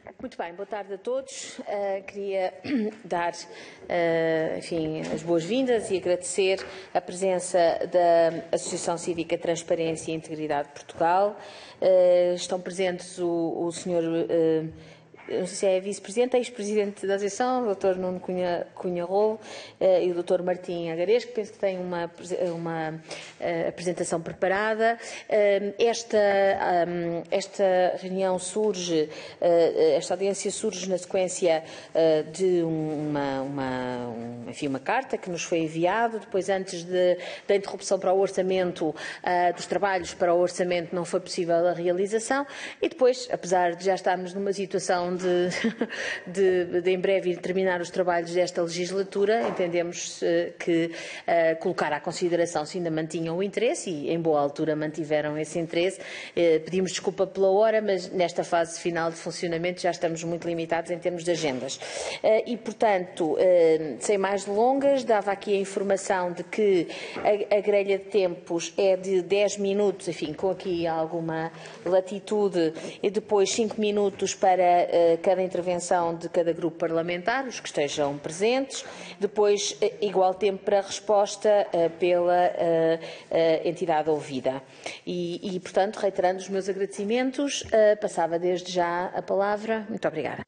Muito bem, boa tarde a todos. Queria dar, enfim, as boas-vindas e agradecer a presença da Associação Cívica Transparência e Integridade de Portugal. Estão presentes o senhor, não sei se é vice-presidente, ex-presidente da Associação, o Dr. Nuno Cunha Rolo, e o Dr. Martim Agares, que penso que tem uma apresentação preparada. Esta reunião surge, esta audiência surge na sequência de uma carta que nos foi enviada. Depois, antes da interrupção para o orçamento, dos trabalhos para o orçamento, não foi possível a realização. E depois, apesar de já estarmos numa situação de em breve terminar os trabalhos desta legislatura, entendemos que colocar à consideração se ainda mantinham o interesse e em boa altura mantiveram esse interesse. Pedimos desculpa pela hora, mas nesta fase final de funcionamento já estamos muito limitados em termos de agendas. E, portanto, sem mais delongas, dava aqui a informação de que a grelha de tempos é de 10 minutos, enfim, com aqui alguma latitude, e depois 5 minutos para cada intervenção de cada grupo parlamentar, os que estejam presentes, depois igual tempo para resposta pela entidade ouvida. E, portanto, reiterando os meus agradecimentos, passava desde já a palavra. Muito obrigada.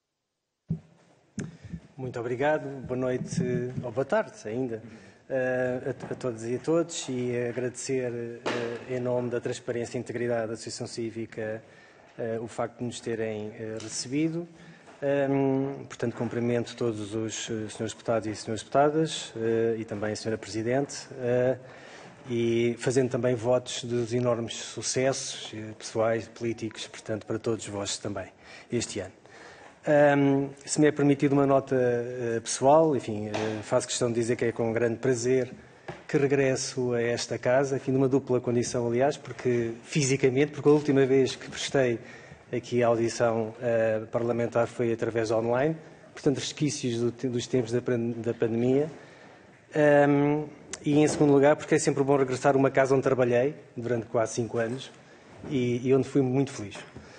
Muito obrigado. Boa noite, ou boa tarde ainda, a todos e a todos, e agradecer em nome da Transparência e Integridade da Associação Cívica o facto de nos terem recebido. Portanto, cumprimento todos os senhores deputados e senhoras deputadas e também a senhora Presidente, e fazendo também votos dos enormes sucessos pessoais, políticos, portanto, para todos vós também, este ano. Se me é permitido uma nota pessoal, enfim, faço questão de dizer que é com grande prazer que regresso a esta casa, enfim, numa dupla condição, aliás, porque fisicamente, porque a última vez que prestei aqui a audição parlamentar foi através online, portanto, resquícios dos tempos da pandemia. E, em segundo lugar, porque é sempre bom regressar a uma casa onde trabalhei durante quase 5 anos e onde fui muito feliz.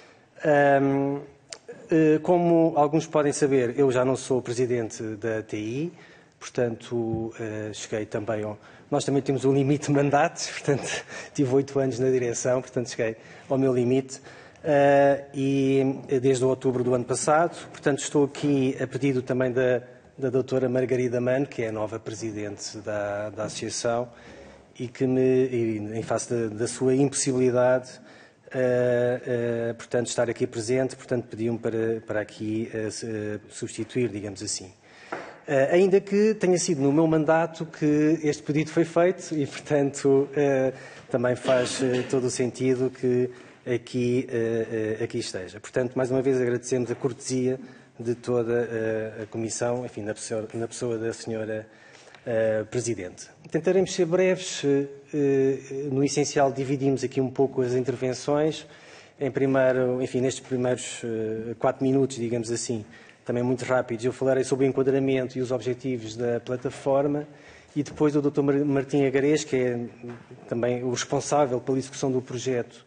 Como alguns podem saber, eu já não sou presidente da TI, portanto, cheguei também ao... Nós também temos um limite de mandatos, portanto, tive 8 anos na direção, portanto, cheguei ao meu limite. E desde outubro do ano passado, portanto, estou aqui a pedido também da doutora Margarida Mano, que é a nova presidente da Associação, e que em face da sua impossibilidade, portanto, estar aqui presente, portanto, pediu-me para aqui substituir, digamos assim. Ainda que tenha sido no meu mandato que este pedido foi feito e, portanto, também faz todo o sentido que aqui esteja. Portanto, mais uma vez agradecemos a cortesia de toda a Comissão, enfim, na pessoa da senhora Presidente. Tentaremos ser breves. No essencial, dividimos aqui um pouco as intervenções. Em primeiro, enfim, nestes primeiros 4 minutos, digamos assim, também muito rápidos, eu falarei sobre o enquadramento e os objetivos da plataforma, e depois o Dr. Martim Agares, que é também o responsável pela execução do projeto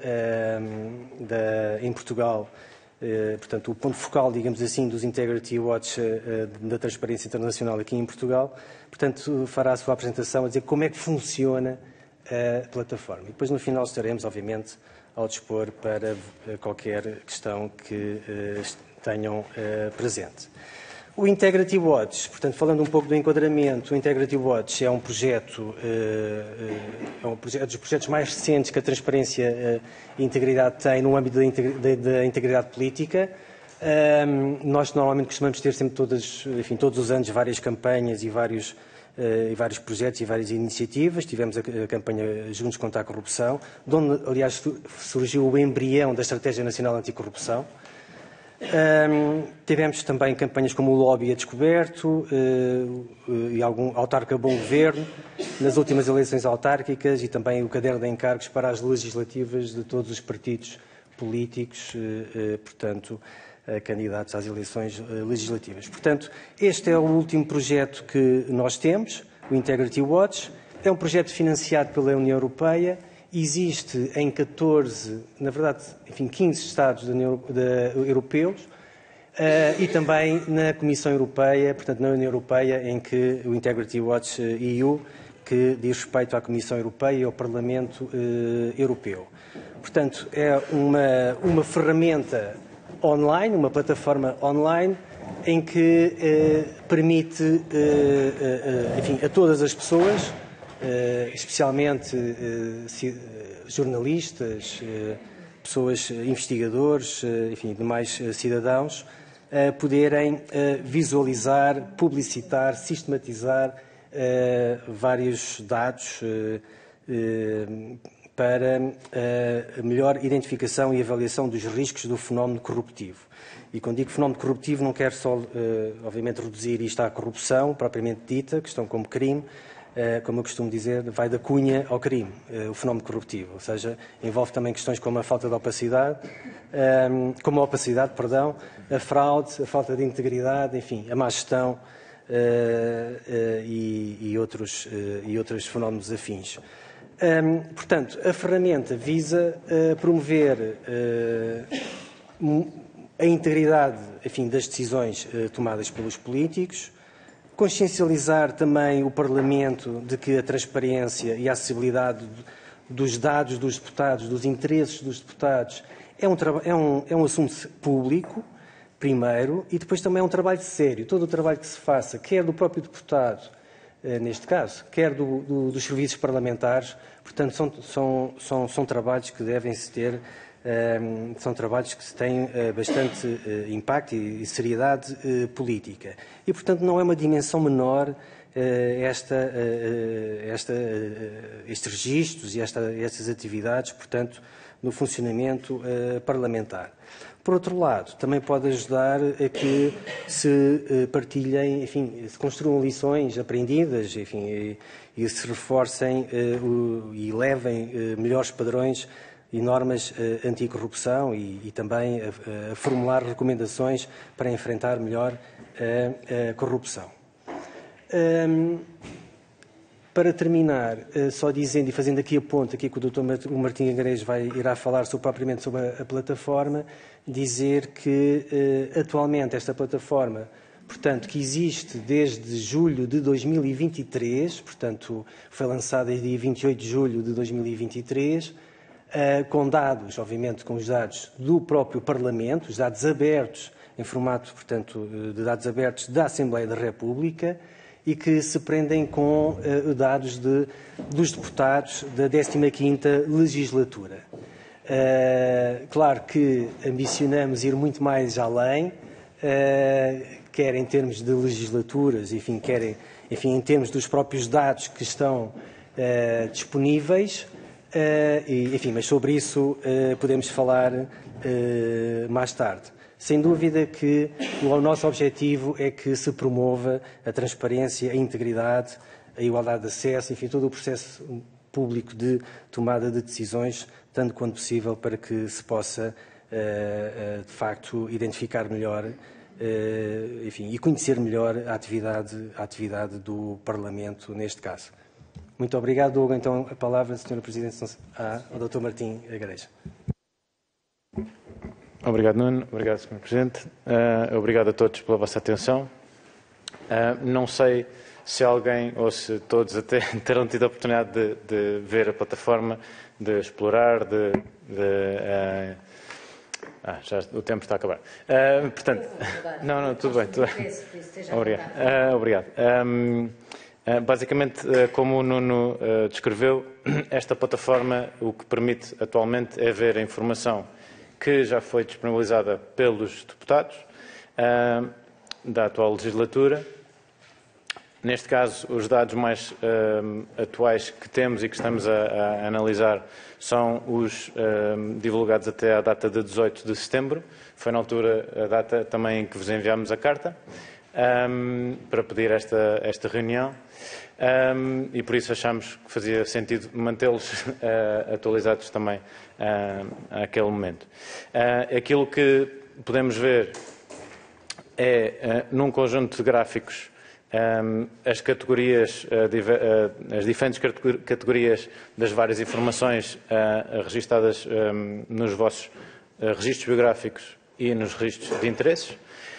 em Portugal, portanto, o ponto focal, digamos assim, dos Integrity Watch da Transparência Internacional aqui em Portugal, portanto, fará a sua apresentação a dizer como é que funciona a plataforma. E depois, no final, estaremos, obviamente, ao dispor para qualquer questão que tenham presente. O Integrity Watch, portanto, falando um pouco do enquadramento, o Integrity Watch é um projeto dos projetos mais recentes que a Transparência e Integridade tem no âmbito da integridade política. Nós normalmente costumamos ter sempre todos os anos várias campanhas e vários projetos e várias iniciativas. Tivemos a campanha Juntos contra a Corrupção, de onde, aliás, surgiu o embrião da Estratégia Nacional Anticorrupção. Tivemos também campanhas como o Lobby a Descoberto e algum Autarca Bom Governo nas últimas eleições autárquicas, e também o caderno de encargos para as legislativas de todos os partidos políticos, portanto, candidatos às eleições legislativas. Portanto, este é o último projeto que nós temos, o Integrity Watch. É um projeto financiado pela União Europeia existe em 14, na verdade, enfim, 15 Estados europeus, e também na Comissão Europeia, portanto, na União Europeia, em que o Integrity Watch EU, que diz respeito à Comissão Europeia e ao Parlamento Europeu. Portanto, é uma ferramenta online, uma plataforma online, em que permite, enfim, a todas as pessoas, especialmente jornalistas, pessoas, investigadores, enfim, demais cidadãos, poderem visualizar, publicitar, sistematizar vários dados para a melhor identificação e avaliação dos riscos do fenómeno corruptivo. E quando digo fenómeno corruptivo, não quero só, obviamente, reduzir isto à corrupção, propriamente dita, questão como crime, como eu costumo dizer, vai da cunha ao crime, o fenómeno corruptivo. Ou seja, envolve também questões como a falta de opacidade, a fraude, a falta de integridade, enfim, a má gestão e outros fenómenos afins. Portanto, a ferramenta visa promover a integridade, enfim, das decisões tomadas pelos políticos, consciencializar também o Parlamento de que a transparência e a acessibilidade dos dados dos deputados, dos interesses dos deputados, é um assunto público, primeiro, e depois também é um trabalho sério. Todo o trabalho que se faça, quer do próprio deputado, neste caso, quer dos serviços parlamentares, portanto, são trabalhos que devem-se ter, são trabalhos que têm bastante impacto e seriedade política. E, portanto, não é uma dimensão menor estes registros e estas atividades, portanto, no funcionamento parlamentar. Por outro lado, também pode ajudar a que se partilhem, enfim, se construam lições aprendidas, enfim, e se reforcem e levem melhores padrões e normas anticorrupção e também a formular recomendações para enfrentar melhor a corrupção. Para terminar, só dizendo e fazendo aqui a ponto, aqui que o Dr. Martim Agarês irá falar propriamente sobre a plataforma, dizer que atualmente esta plataforma, portanto, que existe desde julho de 2023, portanto, foi lançada em dia 28 de julho de 2023, com dados, obviamente, com os dados do próprio Parlamento, os dados abertos, em formato, portanto, de dados abertos da Assembleia da República, e que se prendem com dados dos deputados da 15ª legislatura. Claro que ambicionamos ir muito mais além, quer em termos de legislaturas, enfim, quer em termos dos próprios dados que estão disponíveis, enfim, mas sobre isso podemos falar mais tarde. Sem dúvida que o nosso objetivo é que se promova a transparência, a integridade, a igualdade de acesso, enfim, todo o processo público de tomada de decisões, tanto quanto possível, para que se possa, de facto, identificar melhor, enfim, e conhecer melhor a atividade do Parlamento, neste caso. Muito obrigado. Dou então a palavra, Sra. Presidente, ao Dr. Martim Agarês. Obrigado, Nuno. Obrigado, Sr. Presidente. Obrigado a todos pela vossa atenção. Não sei se alguém ou se todos até terão tido a oportunidade de ver a plataforma, de explorar, já o tempo está a acabar. Portanto, não, tudo bem. Obrigado. Basicamente, como o Nuno descreveu, esta plataforma o que permite atualmente é ver a informação que já foi disponibilizada pelos deputados da atual legislatura. Neste caso, os dados mais atuais que temos e que estamos a analisar são os divulgados até à data de 18 de setembro. Foi na altura a data também em que vos enviámos a carta para pedir esta reunião. E por isso achamos que fazia sentido mantê-los atualizados também àquele momento. Aquilo que podemos ver é, num conjunto de gráficos, as categorias, as diferentes categorias das várias informações registadas nos vossos registros biográficos e nos registros de interesses,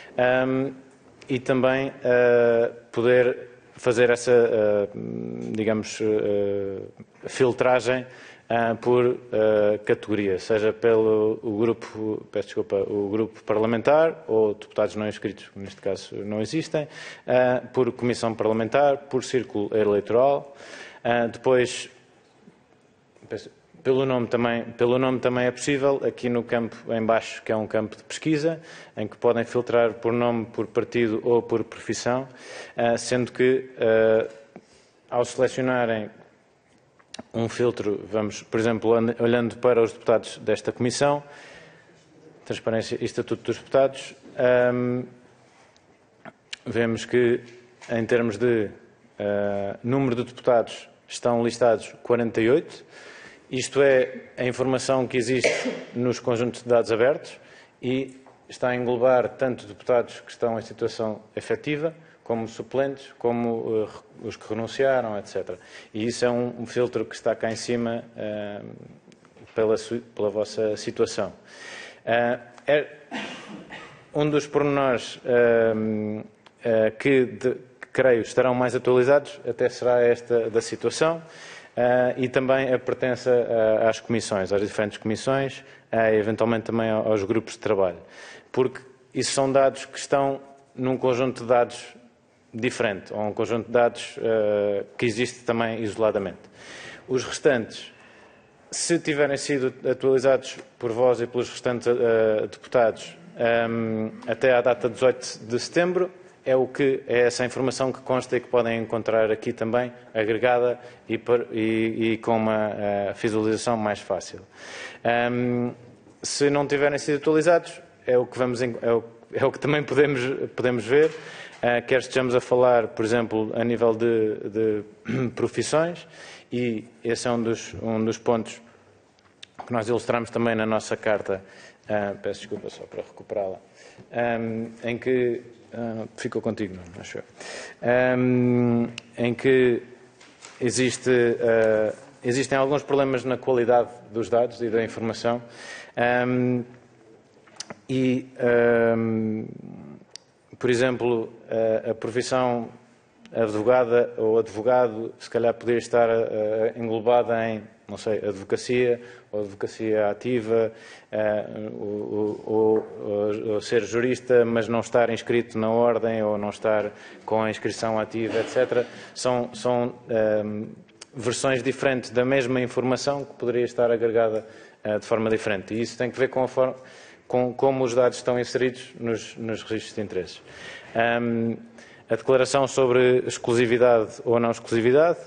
e também poder fazer essa, digamos, filtragem por categoria, seja pelo grupo, peço desculpa, o grupo parlamentar ou deputados não inscritos, que neste caso não existem, por comissão parlamentar, por círculo eleitoral, depois pelo nome também é possível, aqui no campo em baixo, que é um campo de pesquisa, em que podem filtrar por nome, por partido ou por profissão, sendo que ao selecionarem um filtro, vamos, por exemplo, olhando para os deputados desta Comissão, Transparência e Estatuto dos Deputados, vemos que, em termos de número de deputados, estão listados 48. Isto é a informação que existe nos conjuntos de dados abertos e está a englobar tanto deputados que estão em situação efetiva, como suplentes, como os que renunciaram, etc. E isso é um filtro que está cá em cima pela vossa situação. Um dos pormenores que creio estarão mais atualizados até será esta da situação e também a pertença às comissões, às diferentes comissões, eventualmente também aos grupos de trabalho. Porque isso são dados que estão num conjunto de dados diferente, ou um conjunto de dados que existe também isoladamente. Os restantes, se tiverem sido atualizados por vós e pelos restantes deputados até à data de 18 de setembro, é essa informação que consta e que podem encontrar aqui também, agregada e com uma visualização mais fácil. Se não tiverem sido atualizados, é o que também podemos ver, quer estejamos a falar, por exemplo, a nível de profissões, e esse é um dos pontos que nós ilustramos também na nossa carta, peço desculpa só para recuperá-la, em que ficou contigo, não acho eu, em que existem alguns problemas na qualidade dos dados e da informação, por exemplo, a profissão advogada ou advogado, se calhar poderia estar englobada em, não sei, advocacia ou advocacia ativa, ou ser jurista, mas não estar inscrito na ordem ou não estar com a inscrição ativa, etc. São versões diferentes da mesma informação que poderia estar agregada de forma diferente. E isso tem que ver com a forma com como os dados estão inseridos nos registros de interesses. A declaração sobre exclusividade ou não exclusividade,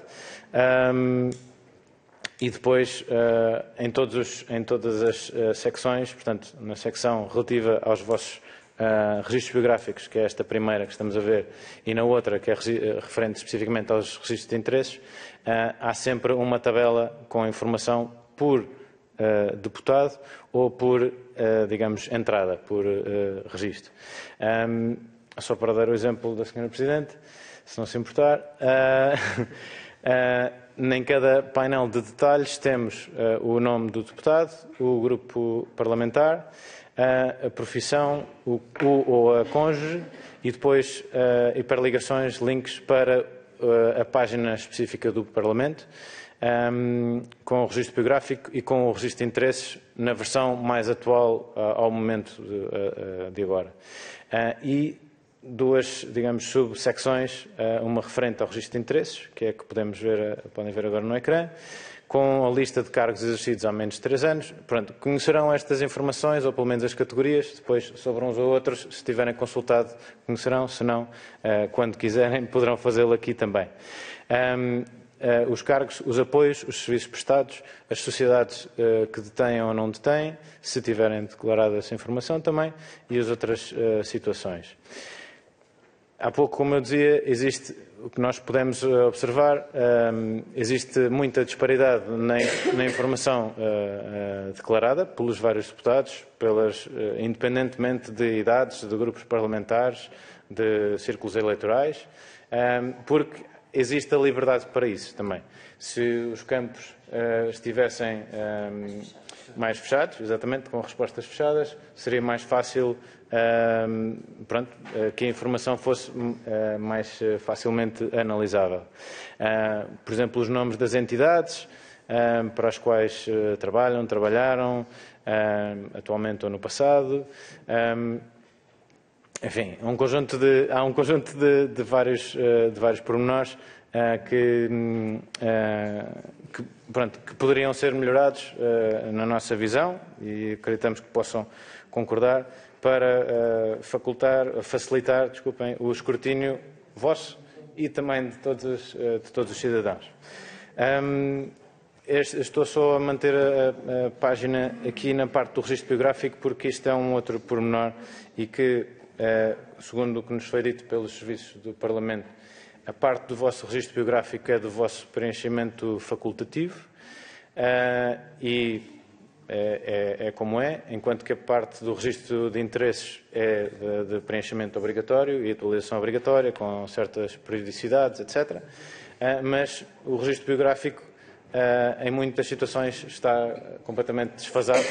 e depois em todas as secções, portanto, na secção relativa aos vossos registros biográficos, que é esta primeira que estamos a ver, e na outra, que é referente especificamente aos registros de interesses, há sempre uma tabela com informação por deputado ou por, digamos, entrada, por registro. Só para dar o exemplo da Sra. Presidente, se não se importar, em cada painel de detalhes temos o nome do deputado, o grupo parlamentar, a profissão, ou a cônjuge, e depois hiperligações, links para a página específica do Parlamento, com o registro biográfico e com o registro de interesses na versão mais atual ao momento de agora. E duas, digamos, subsecções, uma referente ao registro de interesses, que é a que podem ver agora no ecrã, com a lista de cargos exercidos há menos de 3 anos. Pronto, conhecerão estas informações, ou pelo menos as categorias, depois sobre uns ou outros, se tiverem consultado, conhecerão, se não, quando quiserem, poderão fazê-lo aqui também. Os cargos, os apoios, os serviços prestados, as sociedades que detêm ou não detêm, se tiverem declarado essa informação também, e as outras situações. há pouco, como eu dizia, existe o que nós podemos observar, existe muita disparidade na informação declarada pelos vários deputados, independentemente de idades, de grupos parlamentares, de círculos eleitorais, porque existe a liberdade para isso também. Se os campos estivessem mais fechados, exatamente, com respostas fechadas, seria mais fácil que a informação fosse mais facilmente analisável. Por exemplo, os nomes das entidades para as quais trabalharam, atualmente ou no passado. Enfim, há um conjunto de vários pormenores que poderiam ser melhorados na nossa visão e acreditamos que possam concordar para facilitar o escrutínio vosso e também de todos os cidadãos. Estou só a manter a página aqui na parte do registro biográfico porque isto é um outro pormenor e que, segundo o que nos foi dito pelos serviços do Parlamento, a parte do vosso registro biográfico é do vosso preenchimento facultativo e é como é, enquanto que a parte do registro de interesses é de preenchimento obrigatório e atualização obrigatória, com certas periodicidades, etc. Mas o registro biográfico, em muitas situações, está completamente desfasado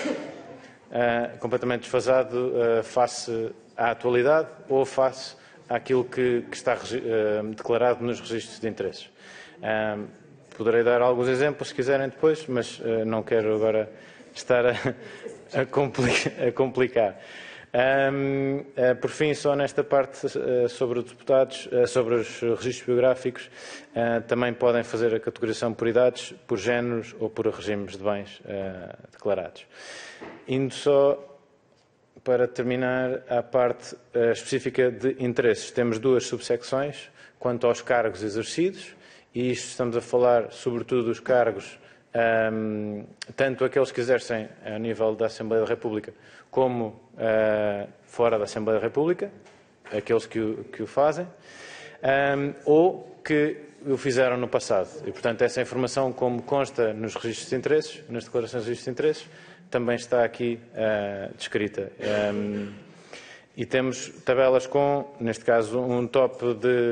face à atualidade ou face àquilo que está declarado nos registros de interesses. Poderei dar alguns exemplos, se quiserem, depois, mas não quero agora estar a complicar. Por fim, só nesta parte sobre os deputados, sobre os registros biográficos, também podem fazer a categorização por idades, por géneros ou por regimes de bens declarados. Indo só para terminar a parte específica de interesses, temos duas subsecções quanto aos cargos exercidos, e isto estamos a falar sobretudo dos cargos, tanto aqueles que exercem a nível da Assembleia da República como fora da Assembleia da República, aqueles que o fazem, ou que o fizeram no passado. E, portanto, essa informação, como consta nos registros de interesses, nas declarações de registros de interesses, também está aqui descrita. E temos tabelas com, neste caso, um top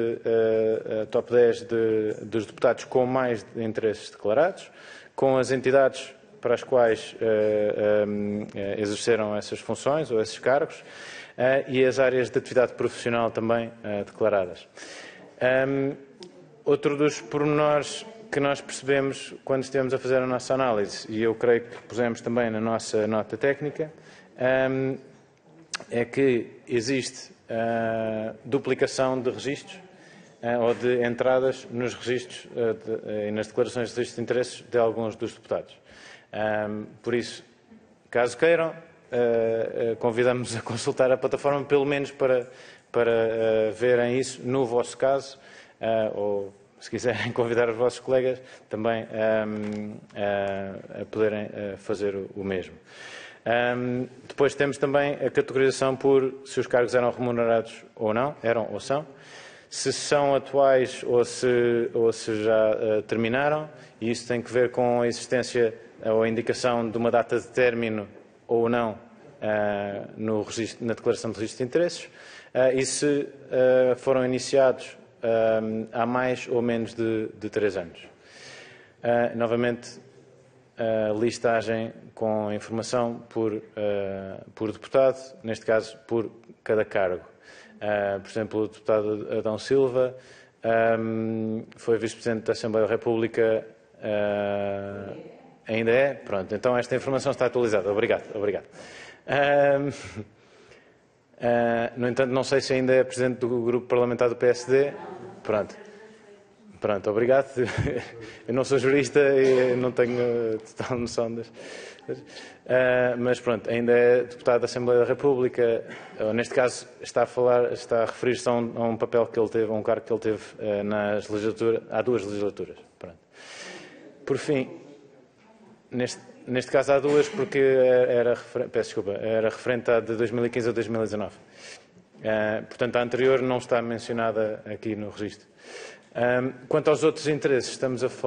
10 dos deputados com mais interesses declarados, com as entidades para as quais exerceram essas funções ou esses cargos e as áreas de atividade profissional também declaradas. Outro dos pormenores que nós percebemos quando estivemos a fazer a nossa análise, e eu creio que pusemos também na nossa nota técnica, é que existe duplicação de registros ou de entradas nos registros e nas declarações de registros de interesses de alguns dos deputados. Por isso, caso queiram, convidamos a consultar a plataforma, pelo menos para verem isso no vosso caso, ou se quiserem convidar os vossos colegas também a poderem fazer o mesmo. Depois temos também a categorização por se os cargos eram remunerados ou não, eram ou são, se são atuais ou se já terminaram, e isso tem que ver com a existência ou a indicação de uma data de término ou não no registro, na declaração de registro de interesses, e se foram iniciados há mais ou menos de 3 anos. Novamente, a listagem com informação por deputado, neste caso por cada cargo. Por exemplo, o deputado Adão Silva foi vice-presidente da Assembleia da República, ainda é? Pronto, então esta informação está atualizada. Obrigado. No entanto, não sei se ainda é presidente do grupo parlamentar do PSD. Pronto, obrigado. Eu não sou jurista e não tenho total noção das coisas. Mas pronto, ainda é deputado da Assembleia da República. Neste caso, está a referir-se a um papel que ele teve, a um cargo que ele teve há 2 legislaturas. Pronto. Por fim, neste caso há 2 porque era referente a de 2015 a 2019. Portanto, a anterior não está mencionada aqui no registro. Quanto aos outros interesses, estamos a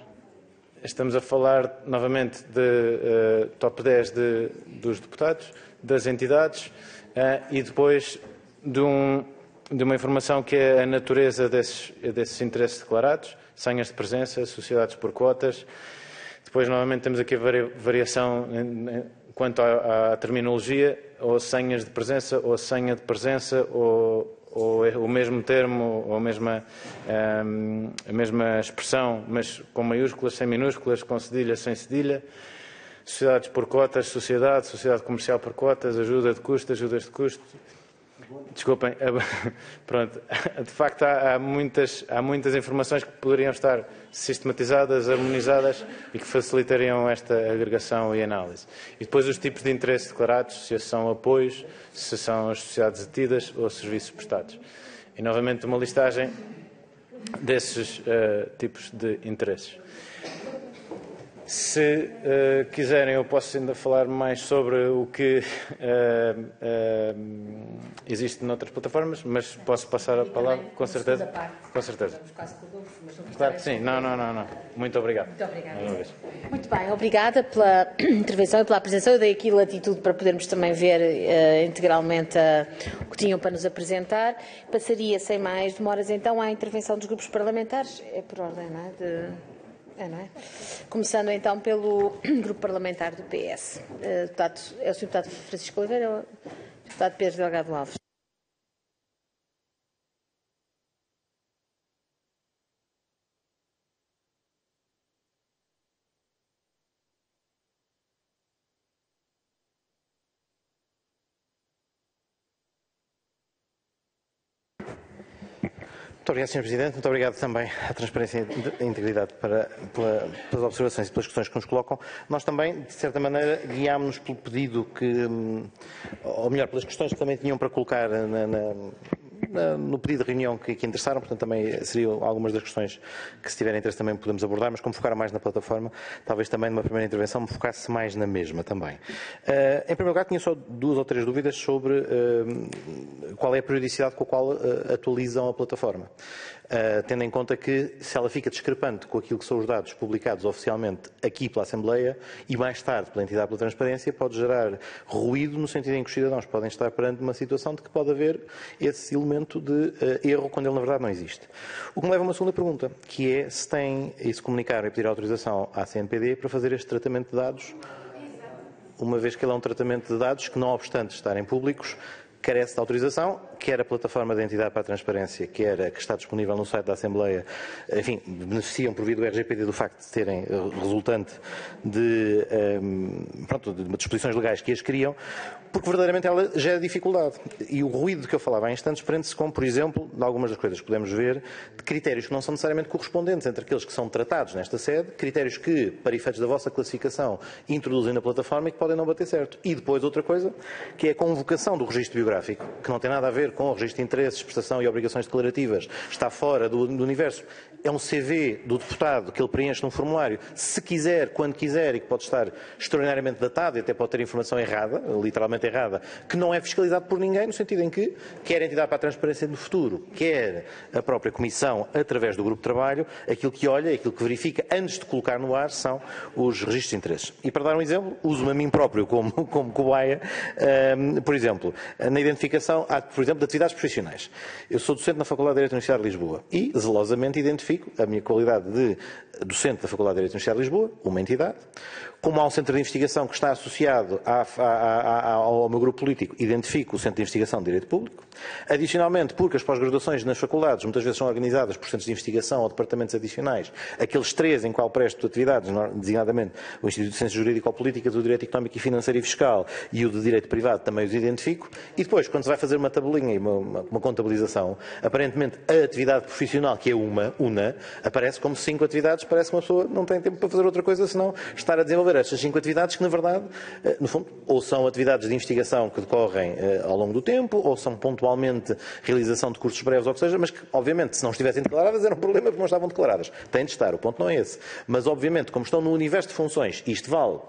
falar novamente de top 10 dos deputados, das entidades e depois de uma informação que é a natureza desses interesses declarados, senhas de presença, sociedades por cotas. Depois, novamente, temos aqui a variação quanto à terminologia, ou senhas de presença, ou senha de presença, ou o mesmo termo, ou a mesma expressão, mas com maiúsculas, sem minúsculas, com cedilha, sem cedilha. Sociedades por cotas, sociedade comercial por cotas, ajudas de custo. Desculpem, pronto. De facto, há muitas informações que poderiam estar sistematizadas, harmonizadas e que facilitariam esta agregação e análise. E depois os tipos de interesse declarados, se são apoios, se são as sociedades detidas ou serviços prestados. E, novamente, uma listagem desses tipos de interesses. Se quiserem, eu posso ainda falar mais sobre o que existe noutras plataformas, mas posso passar a palavra, com certeza. Com certeza. Claro que sim. Não. Muito obrigado. Muito obrigada. Muito bem, obrigada pela intervenção e pela apresentação. Eu dei aqui latitude para podermos também ver integralmente o que tinham para nos apresentar. Passaria, sem mais demoras, então, à intervenção dos grupos parlamentares. É por ordem, não é? Não é? Começando então pelo Grupo Parlamentar do PS. É o Sr. Deputado Francisco Oliveira ou o Deputado Pedro Delgado Alves? Muito obrigado, Sr. Presidente. Muito obrigado também à Transparência e Integridade pelas observações e pelas questões que nos colocam. Nós também, de certa maneira, guiámos-nos pelo pedido ou melhor, pelas questões que também tinham para colocar no pedido de reunião que interessaram, portanto também seriam algumas das questões que, se tiverem interesse, também podemos abordar, mas como focaram mais na plataforma, talvez também numa primeira intervenção me focasse mais na mesma também. Em primeiro lugar, tinha só 2 ou 3 dúvidas sobre qual é a periodicidade com a qual atualizam a plataforma. Tendo em conta que, se ela fica discrepante com aquilo que são os dados publicados oficialmente aqui pela Assembleia e mais tarde pela entidade pela transparência, pode gerar ruído no sentido em que os cidadãos podem estar perante uma situação de que pode haver esse elemento de erro quando ele na verdade não existe. O que me leva a uma segunda pergunta, que é se comunicaram e pedir autorização à CNPD para fazer este tratamento de dados, uma vez que ele é um tratamento de dados que, não obstante estarem públicos, carece de autorização, quer a plataforma da entidade para a transparência, quer a que está disponível no site da Assembleia, enfim, beneficiam por via do RGPD do facto de terem resultante de disposições legais que as criam, porque verdadeiramente ela gera dificuldade. E o ruído que eu falava há instantes prende-se com, por exemplo, de algumas das coisas que podemos ver, de critérios que não são necessariamente correspondentes entre aqueles que são tratados nesta sede, critérios que, para efeitos da vossa classificação, introduzem na plataforma e que podem não bater certo. E depois outra coisa, que é a convocação do registro biográfico, que não tem nada a ver com o registro de interesses, prestação e obrigações declarativas, está fora do universo. É um CV do deputado que ele preenche num formulário, se quiser, quando quiser, e que pode estar extraordinariamente datado e até pode ter informação errada, literalmente errada, que não é fiscalizado por ninguém, no sentido em que quer a entidade para a transparência no futuro, quer a própria Comissão, através do grupo de trabalho, aquilo que olha, aquilo que verifica, antes de colocar no ar, são os registros de interesses. E para dar um exemplo, uso-me a mim próprio como cobaia, por exemplo, na identificação, por exemplo, de atividades profissionais. Eu sou docente na Faculdade de Direito da Universidade de Lisboa e, zelosamente, identifico a minha qualidade de docente da Faculdade de Direito da Universidade de Lisboa, uma entidade. Como há um centro de investigação que está associado ao meu grupo político, identifico o Centro de Investigação de Direito Público. Adicionalmente, porque as pós-graduações nas faculdades muitas vezes são organizadas por centros de investigação ou departamentos adicionais, aqueles 3 em qual presto atividades, designadamente o Instituto de Ciências Jurídico-Políticas, o Direito Económico e Financeiro e Fiscal e o de Direito Privado, também os identifico. E depois, quando se vai fazer uma tabelinha e uma contabilização, aparentemente a atividade profissional, que é una, aparece como 5 atividades, parece que uma pessoa não tem tempo para fazer outra coisa senão estar a desenvolver estas 5 atividades que, na verdade, no fundo, ou são atividades de investigação que decorrem ao longo do tempo, ou são pontualmente realização de cursos breves, ou o que seja, mas que, obviamente, se não estivessem declaradas, era um problema porque não estavam declaradas. Têm de estar, o ponto não é esse. Mas, obviamente, como estão no universo de funções, isto vale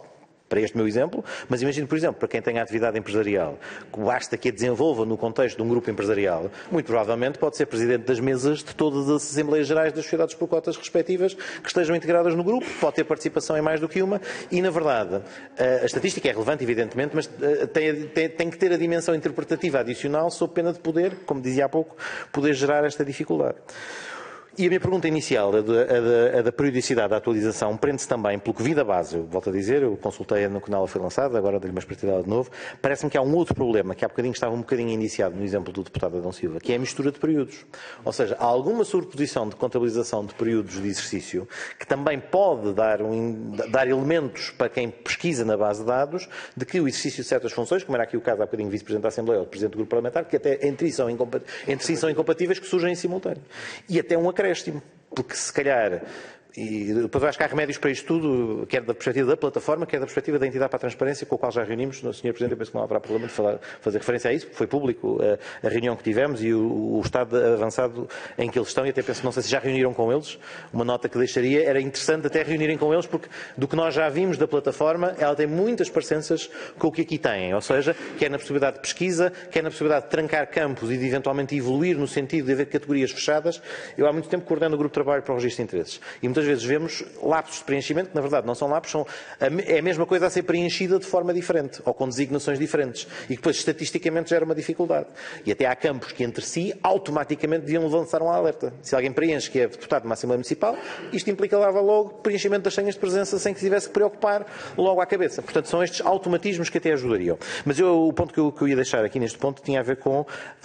para este meu exemplo, mas imagino, por exemplo, para quem tem atividade empresarial, que basta que a desenvolva no contexto de um grupo empresarial, muito provavelmente pode ser presidente das mesas de todas as Assembleias Gerais das sociedades por cotas respectivas que estejam integradas no grupo, pode ter participação em mais do que uma e, na verdade, a estatística é relevante, evidentemente, mas tem que ter a dimensão interpretativa adicional sob pena de poder, como dizia há pouco, poder gerar esta dificuldade. E a minha pergunta inicial, a da periodicidade da atualização, prende-se também pelo que vi da base. Eu volto a dizer, eu consultei no canal, foi lançado, agora dei-lhe uma espreitadela de novo. Parece-me que há um outro problema, que há bocadinho estava um bocadinho indiciado no exemplo do deputado Adão Silva, que é a mistura de períodos. Ou seja, há alguma sobreposição de contabilização de períodos de exercício, que também pode dar elementos para quem pesquisa na base de dados, de que o exercício de certas funções, como era aqui o caso há bocadinho vice-presidente da Assembleia ou presidente do grupo parlamentar, que até entre si são incompatíveis, que surgem em simultâneo. E até um acréscimo, porque se calhar, e depois eu acho que há remédios para isto tudo, quer da perspectiva da plataforma, quer da perspectiva da entidade para a transparência, com a qual já reunimos. Sr. Presidente, eu penso que não haverá problema de fazer referência a isso, porque foi público a reunião que tivemos e o estado avançado em que eles estão, e até penso, não sei se já reuniram com eles, uma nota que deixaria, era interessante até reunirem com eles, porque do que nós já vimos da plataforma, ela tem muitas parecenças com o que aqui têm, ou seja, quer na possibilidade de pesquisa, quer na possibilidade de trancar campos e de eventualmente evoluir no sentido de haver categorias fechadas. Eu há muito tempo coordeno o grupo de trabalho para o registro de interesses, e muitas vezes vemos lapsos de preenchimento, que na verdade não são lapsos, é a mesma coisa a ser preenchida de forma diferente, ou com designações diferentes, e que depois estatisticamente gera uma dificuldade. E até há campos que entre si automaticamente deviam lançar um alerta. Se alguém preenche que é deputado de uma Assembleia Municipal, isto implicava logo preenchimento das senhas de presença sem que se tivesse que preocupar logo à cabeça. Portanto, são estes automatismos que até ajudariam. Mas o ponto que eu ia deixar aqui neste ponto tinha a ver com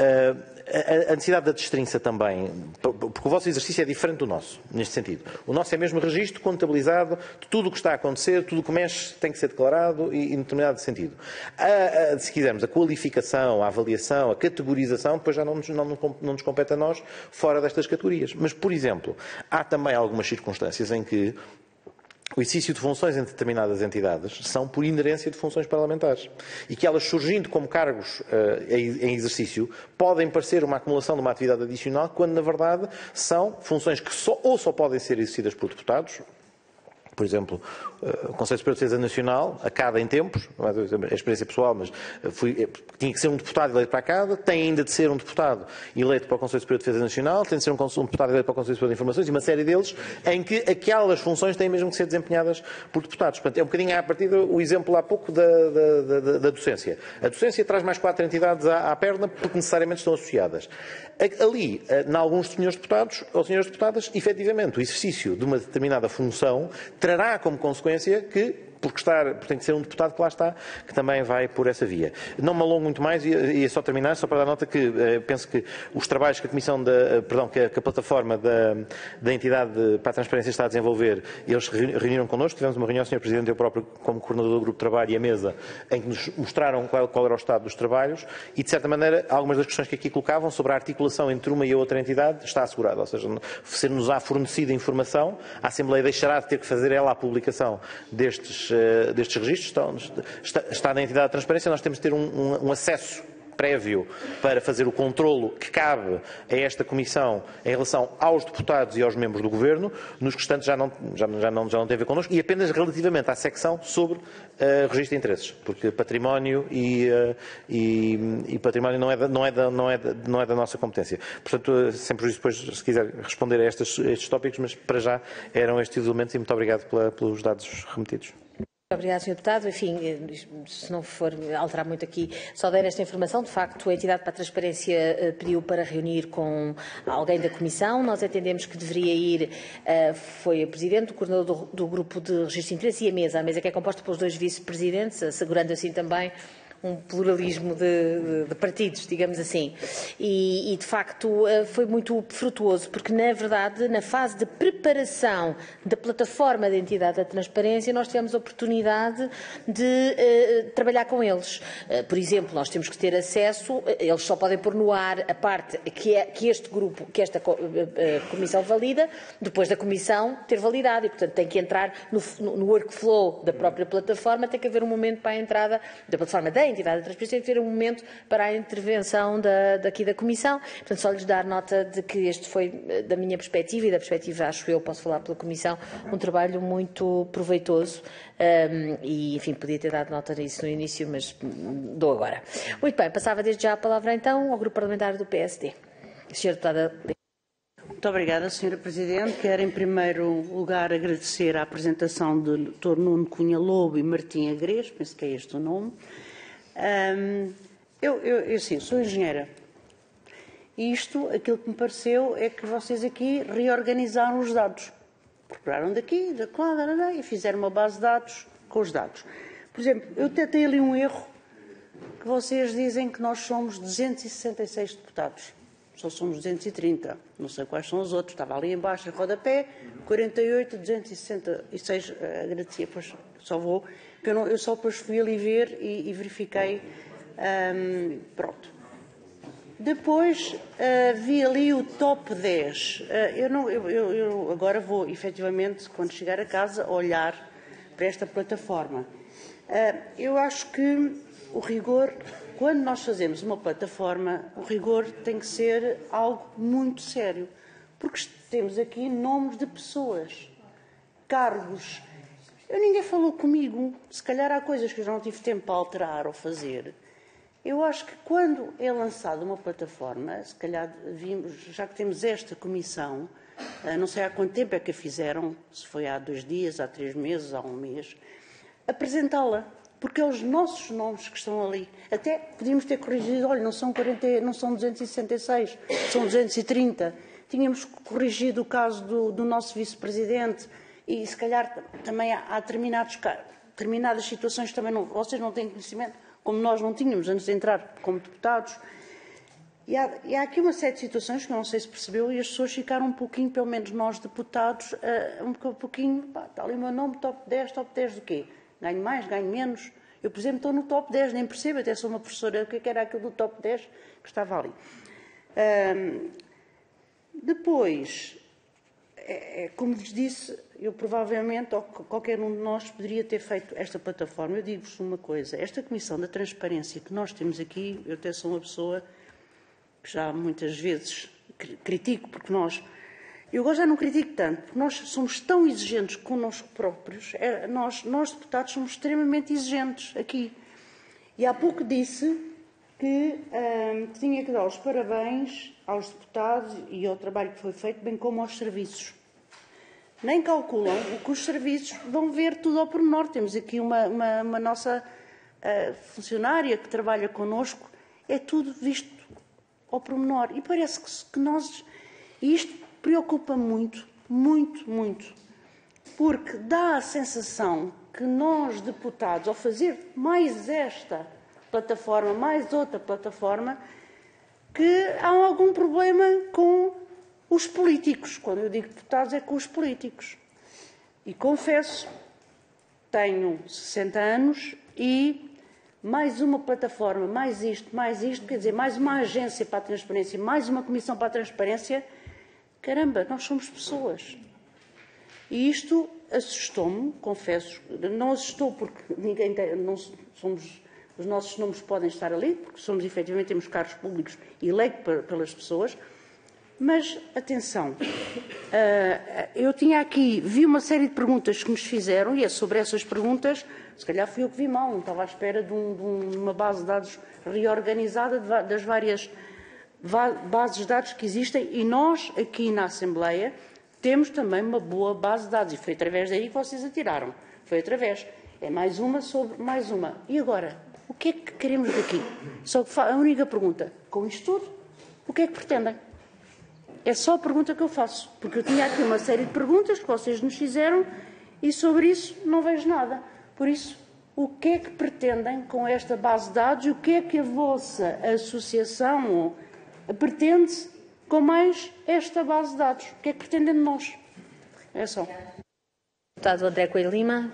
a necessidade da destrinça também, porque o vosso exercício é diferente do nosso, neste sentido. O nosso é mesmo registro contabilizado de tudo o que está a acontecer, tudo o que mexe tem que ser declarado e em determinado sentido. Se quisermos, a qualificação, a avaliação, a categorização, depois já não nos compete a nós fora destas categorias. Mas, por exemplo, há também algumas circunstâncias em que o exercício de funções em determinadas entidades são por inerência de funções parlamentares e que elas, surgindo como cargos em exercício, podem parecer uma acumulação de uma atividade adicional, quando na verdade são funções que só podem ser exercidas por deputados. Por exemplo, o Conselho Superior de Defesa Nacional, a cada em tempos, é experiência pessoal, mas tinha que ser um deputado eleito para a cada, tem ainda de ser um deputado eleito para o Conselho Superior de Defesa Nacional, tem de ser um deputado eleito para o Conselho Superior de Informações e uma série deles em que aquelas funções têm mesmo que ser desempenhadas por deputados. Portanto, é um bocadinho à partida o exemplo há pouco da docência. A docência traz mais 4 entidades à perna porque necessariamente estão associadas. Ali, em alguns senhores deputados ou senhoras deputadas, efetivamente, o exercício de uma determinada função trará como consequência que, porque tem que ser um deputado que lá está, que também vai por essa via. Não me alongo muito mais, e só terminar, só para dar nota que penso que os trabalhos que que a plataforma da entidade para a transparência está a desenvolver, eles reuniram connosco, tivemos uma reunião, Sr. Presidente, eu próprio como coordenador do grupo de trabalho e a mesa, em que nos mostraram qual era o estado dos trabalhos e, de certa maneira, algumas das questões que aqui colocavam sobre a articulação entre uma e a outra entidade está assegurada, ou seja, ser-nos-á fornecida informação, a Assembleia deixará de ter que fazer ela a publicação destes registros, está na entidade de transparência, nós temos de ter um acesso prévio para fazer o controlo que cabe a esta Comissão em relação aos deputados e aos membros do Governo, nos restantes já não tem a ver connosco, e apenas relativamente à secção sobre registro de interesses, porque património e património não é da nossa competência. Portanto, sempre depois, se quiser responder a estes tópicos, mas para já eram estes elementos e muito obrigado pelos dados remetidos. Obrigada, Sr. Deputado. Enfim, se não for alterar muito aqui, só dar esta informação. De facto, a entidade para a transparência pediu para reunir com alguém da Comissão. Nós entendemos que deveria ir, foi a Presidente, o coordenador do Grupo de Registro de Interesse e a mesa que é composta pelos 2 vice-presidentes, assegurando assim também um pluralismo de partidos, digamos assim. E, de facto, foi muito frutuoso, porque, na verdade, na fase de preparação da plataforma da entidade da transparência, nós tivemos a oportunidade de trabalhar com eles. Por exemplo, nós temos que ter acesso, eles só podem pôr no ar a parte que este grupo, que esta Comissão valida, depois da Comissão ter validado, e, portanto, tem que entrar no workflow da própria plataforma, tem que haver um momento para a entrada da plataforma da entidade da transparência tem que ter um momento para a intervenção daqui da Comissão. Portanto, só lhes dar nota de que este foi, da minha perspectiva e da perspectiva, acho eu, posso falar pela Comissão, um trabalho muito proveitoso e, enfim, podia ter dado nota disso no início, mas dou agora. Muito bem, passava desde já a palavra então ao Grupo Parlamentar do PSD. Sra. Deputada. Muito obrigada, Sra. Presidente. Quero, em primeiro lugar, agradecer a apresentação do Dr. Nuno Cunha Lobo e Martim Agrês, penso que é este o nome. Eu sim, sou engenheira. Isto, aquilo que me pareceu é que vocês aqui reorganizaram os dados. Procuraram daqui, da lá, e fizeram uma base de dados com os dados. Por exemplo, eu até tenho ali um erro, que vocês dizem que nós somos 266 deputados. Só somos 230. Não sei quais são os outros. Estava ali embaixo, em rodapé, 48, 266. Agradecia, pois só vou. Eu só depois fui ali ver e verifiquei. Pronto. Depois vi ali o top 10. Eu agora vou, efetivamente, quando chegar a casa, olhar para esta plataforma. Eu acho que o rigor, quando nós fazemos uma plataforma, o rigor tem que ser algo muito sério. Porque temos aqui nomes de pessoas, cargos. Ninguém falou comigo. Se calhar há coisas que eu já não tive tempo para alterar ou fazer. Eu acho que quando é lançada uma plataforma, se calhar vimos, já que temos esta comissão, não sei há quanto tempo é que a fizeram, se foi há 2 dias, há 3 meses, há 1 mês, apresentá-la, porque é os nossos nomes que estão ali. Até podíamos ter corrigido, olha, não são 266, são 230. Tínhamos corrigido o caso do nosso vice-presidente e se calhar também há determinadas situações que também vocês não têm conhecimento, como nós não tínhamos antes de entrar como deputados. E há aqui uma série de situações que eu não sei se percebeu e as pessoas ficaram um pouquinho, pelo menos nós deputados, um pouquinho, está ali o meu nome, top 10 do quê? Ganho mais, ganho menos? Eu, por exemplo, estou no top 10, nem percebo, até sou uma professora, o que era aquilo do top 10 que estava ali. Depois, como vos disse, eu provavelmente, ou qualquer um de nós, poderia ter feito esta plataforma. Eu digo-vos uma coisa, esta Comissão da Transparência que nós temos aqui, eu até sou uma pessoa que já muitas vezes critico, porque eu agora já não critico tanto, porque nós somos tão exigentes connosco próprios, nós deputados somos extremamente exigentes aqui. E há pouco disse que tinha que dar os parabéns aos deputados e ao trabalho que foi feito, bem como aos serviços. Nem calculam o que os serviços vão ver tudo ao pormenor. Temos aqui uma nossa funcionária que trabalha connosco, é tudo visto ao pormenor. E parece que nós... E isto preocupa muito, muito, muito. Porque dá a sensação que nós, deputados, ao fazer mais esta plataforma, mais outra plataforma, que há algum problema com os políticos. Quando eu digo deputados, é com os políticos. E confesso, tenho 60 anos e mais uma plataforma, mais isto, quer dizer, mais uma agência para a transparência, mais uma comissão para a transparência. Caramba, nós somos pessoas. E isto assustou-me, confesso. Não assustou porque ninguém tem, não somos, os nossos nomes podem estar ali, porque somos, efetivamente, temos cargos públicos eleitos pelas pessoas. Mas, atenção, eu tinha aqui, vi uma série de perguntas que nos fizeram e é sobre essas perguntas, se calhar fui eu que vi mal, não estava à espera de uma base de dados reorganizada das várias bases de dados que existem e nós, aqui na Assembleia, temos também uma boa base de dados e foi através daí que vocês atiraram. Foi através. É mais uma sobre mais uma. E agora? O que é que queremos daqui? Só a única pergunta, com isto tudo, o que é que pretendem? É só a pergunta que eu faço, porque eu tinha aqui uma série de perguntas que vocês nos fizeram e sobre isso não vejo nada. Por isso, o que é que pretendem com esta base de dados e o que é que a vossa associação pretende com mais esta base de dados? O que é que pretendem de nós? É só. Deputado André Coelho Lima.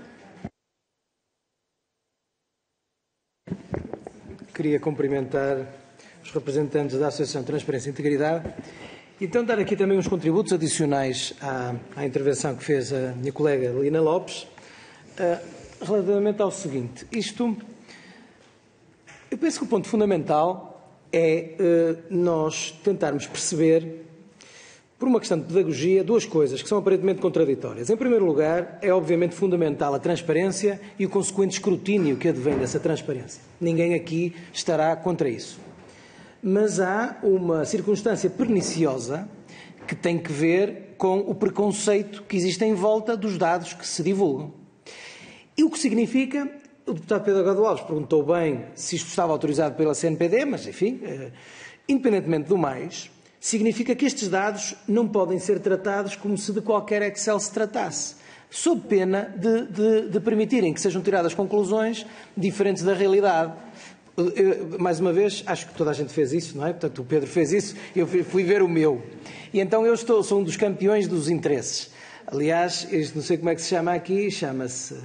Queria cumprimentar os representantes da Associação Transparência e Integridade e então dar aqui também uns contributos adicionais à intervenção que fez a minha colega Lina Lopes, relativamente ao seguinte. Isto Eu penso que o ponto fundamental é nós tentarmos perceber, por uma questão de pedagogia, duas coisas que são aparentemente contraditórias. Em primeiro lugar, é obviamente fundamental a transparência e o consequente escrutínio que advém dessa transparência. Ninguém aqui estará contra isso. Mas há uma circunstância perniciosa que tem que ver com o preconceito que existe em volta dos dados que se divulgam. E o que significa, o deputado Pedro Delgado Alves perguntou bem se isto estava autorizado pela CNPD, mas enfim, independentemente do mais, significa que estes dados não podem ser tratados como se de qualquer Excel se tratasse, sob pena de permitirem que sejam tiradas conclusões diferentes da realidade. Mais uma vez, acho que toda a gente fez isso, não é? Portanto, o Pedro fez isso, eu fui ver o meu. E então eu sou um dos campeões dos interesses. Aliás, não sei como é que se chama aqui, chama-se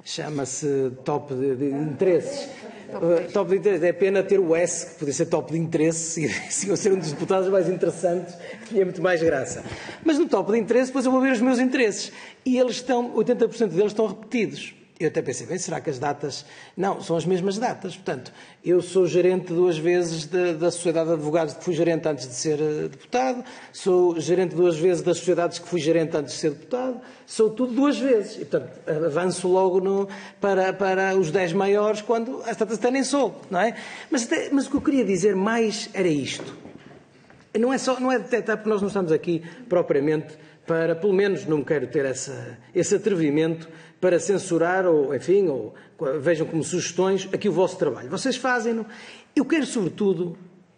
top de interesses. Top de interesse. É pena ter o S, que podia ser top de interesse, se eu ser um dos deputados mais interessantes, tinha muito mais graça. Mas no top de interesse, depois eu vou ver os meus interesses. E eles 80% deles estão repetidos. Eu até pensei, bem, será que as datas... Não, são as mesmas datas. Portanto, eu sou gerente 2 vezes da Sociedade de Advogados que fui gerente antes de ser deputado, sou gerente 2 vezes das sociedades que fui gerente antes de ser deputado, sou tudo 2 vezes. E, portanto, avanço logo para os 10 maiores, quando as datas até nem sou, não é? Mas o que eu queria dizer mais era isto. Não é detectar, porque nós não estamos aqui propriamente para, pelo menos não quero ter esse atrevimento para censurar ou, enfim, ou vejam como sugestões aqui o vosso trabalho. Vocês fazem-no. Eu queria, sobretudo,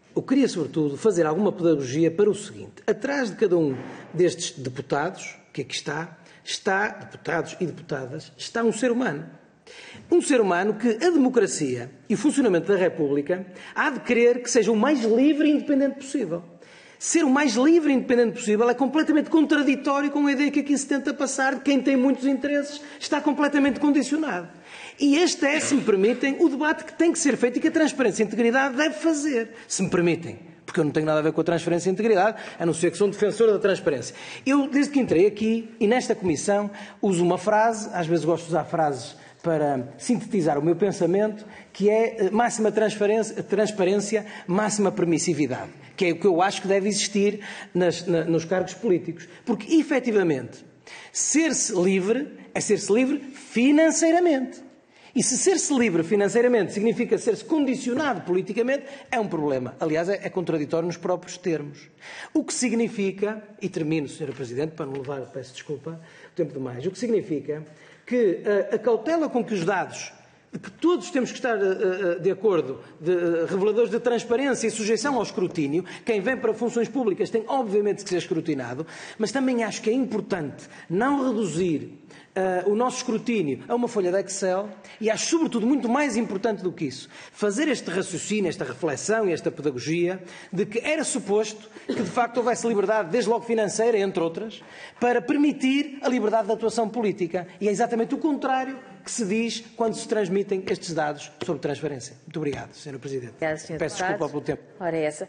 fazer alguma pedagogia para o seguinte. Atrás de cada um destes deputados, que aqui está deputados e deputadas, está um ser humano. Um ser humano que a democracia e o funcionamento da República há de querer que seja o mais livre e independente possível. Ser o mais livre e independente possível é completamente contraditório com a ideia que aqui se tenta passar de quem tem muitos interesses está completamente condicionado. E este é, se me permitem, o debate que tem que ser feito e que a transparência e a integridade deve fazer, se me permitem. Porque eu não tenho nada a ver com a transparência e a integridade, a não ser que sou um defensor da transparência. Eu, desde que entrei aqui e nesta comissão, uso uma frase, às vezes gosto de usar frases para sintetizar o meu pensamento, que é máxima transparência, máxima permissividade, que é o que eu acho que deve existir nos cargos políticos. Porque, efetivamente, ser-se livre é ser-se livre financeiramente. E se ser-se livre financeiramente significa ser-se condicionado politicamente, é um problema. Aliás, é contraditório nos próprios termos. O que significa, e termino, Sra. Presidente, para não levar, peço desculpa, o tempo demais, o que significa que a cautela com que os dados, que todos temos que estar de acordo, reveladores de transparência e sujeição ao escrutínio, quem vem para funções públicas tem obviamente que ser escrutinado, mas também acho que é importante não reduzir o nosso escrutínio a uma folha de Excel e acho, sobretudo, muito mais importante do que isso, fazer este raciocínio, esta reflexão e esta pedagogia de que era suposto que, de facto, houvesse liberdade, desde logo financeira, entre outras, para permitir a liberdade de atuação política. E é exatamente o contrário que se diz quando se transmitem estes dados sobre transparência. Muito obrigado, Sra. Presidente. Obrigada, Sr. Peço desculpa pelo tempo. Ora, é essa.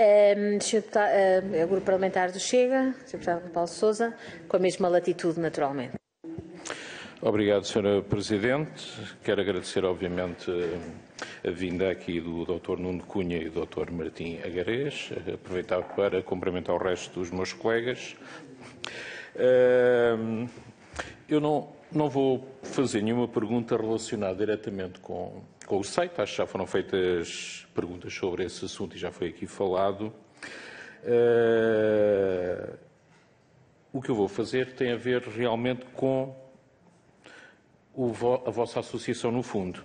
O Grupo Parlamentar do Chega, Sr. Deputado Paulo Sousa, com a mesma latitude, naturalmente. Obrigado, Sra. Presidente. Quero agradecer, obviamente, a vinda aqui do Dr. Nuno Cunha e do Dr. Martim Agarés. Aproveitar para cumprimentar o resto dos meus colegas. Eu não vou fazer nenhuma pergunta relacionada diretamente com o site. Acho que já foram feitas perguntas sobre esse assunto e já foi aqui falado. O que eu vou fazer tem a ver realmente com a vossa associação no fundo.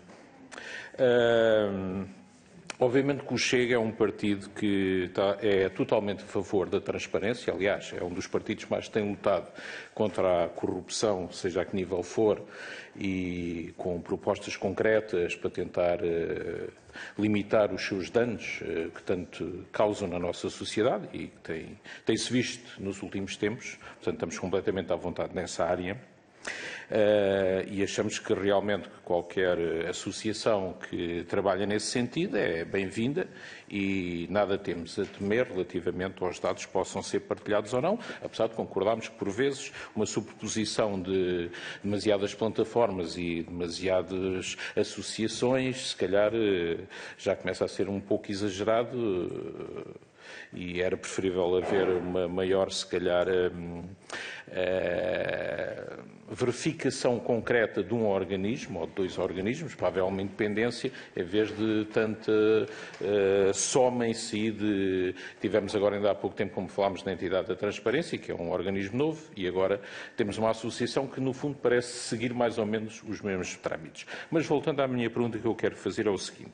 Obviamente que o Chega é um partido que é totalmente a favor da transparência, aliás, é um dos partidos que mais tem lutado contra a corrupção, seja a que nível for, e com propostas concretas para tentar limitar os seus danos que tanto causam na nossa sociedade e que tem-se visto nos últimos tempos. Portanto, estamos completamente à vontade nessa área. E achamos que realmente qualquer associação que trabalha nesse sentido é bem-vinda e nada temos a temer relativamente aos dados que possam ser partilhados ou não, apesar de concordarmos que, por vezes, uma superposição de demasiadas plataformas e demasiadas associações, se calhar, já começa a ser um pouco exagerado. E era preferível haver uma maior, se calhar, verificação concreta de um organismo ou de dois organismos para haver uma independência, em vez de tanta soma em si. Tivemos agora, ainda há pouco tempo, como falámos, da entidade da transparência, que é um organismo novo, e agora temos uma associação que, no fundo, parece seguir mais ou menos os mesmos trâmites. Mas, voltando à minha pergunta, que eu quero fazer é o seguinte.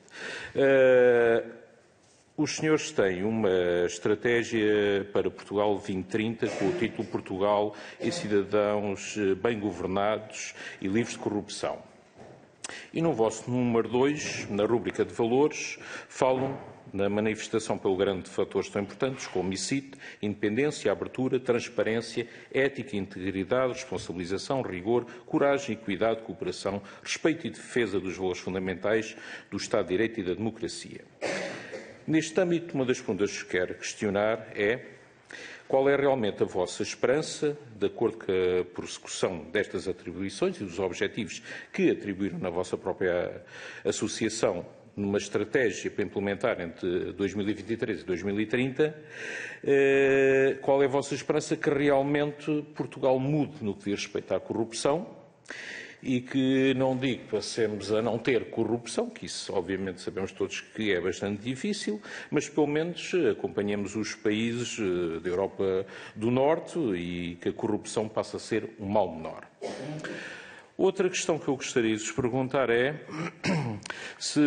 Os senhores têm uma estratégia para Portugal 2030 com o título Portugal e cidadãos bem governados e livres de corrupção. E no vosso número 2, na rúbrica de valores, falam na manifestação pelo grande fatores tão importantes como ICIT, independência, abertura, transparência, ética, integridade, responsabilização, rigor, coragem, equidade, cooperação, respeito e defesa dos valores fundamentais do Estado de Direito e da democracia. Neste âmbito, uma das perguntas que quero questionar é qual é realmente a vossa esperança, de acordo com a prossecução destas atribuições e dos objetivos que atribuíram na vossa própria associação numa estratégia para implementar entre 2023 e 2030, qual é a vossa esperança que realmente Portugal mude no que diz respeito à corrupção? E que não digo que passemos a não ter corrupção, que isso obviamente sabemos todos que é bastante difícil, mas pelo menos acompanhemos os países da Europa do Norte e que a corrupção passe a ser um mal menor. Outra questão que eu gostaria de vos perguntar é se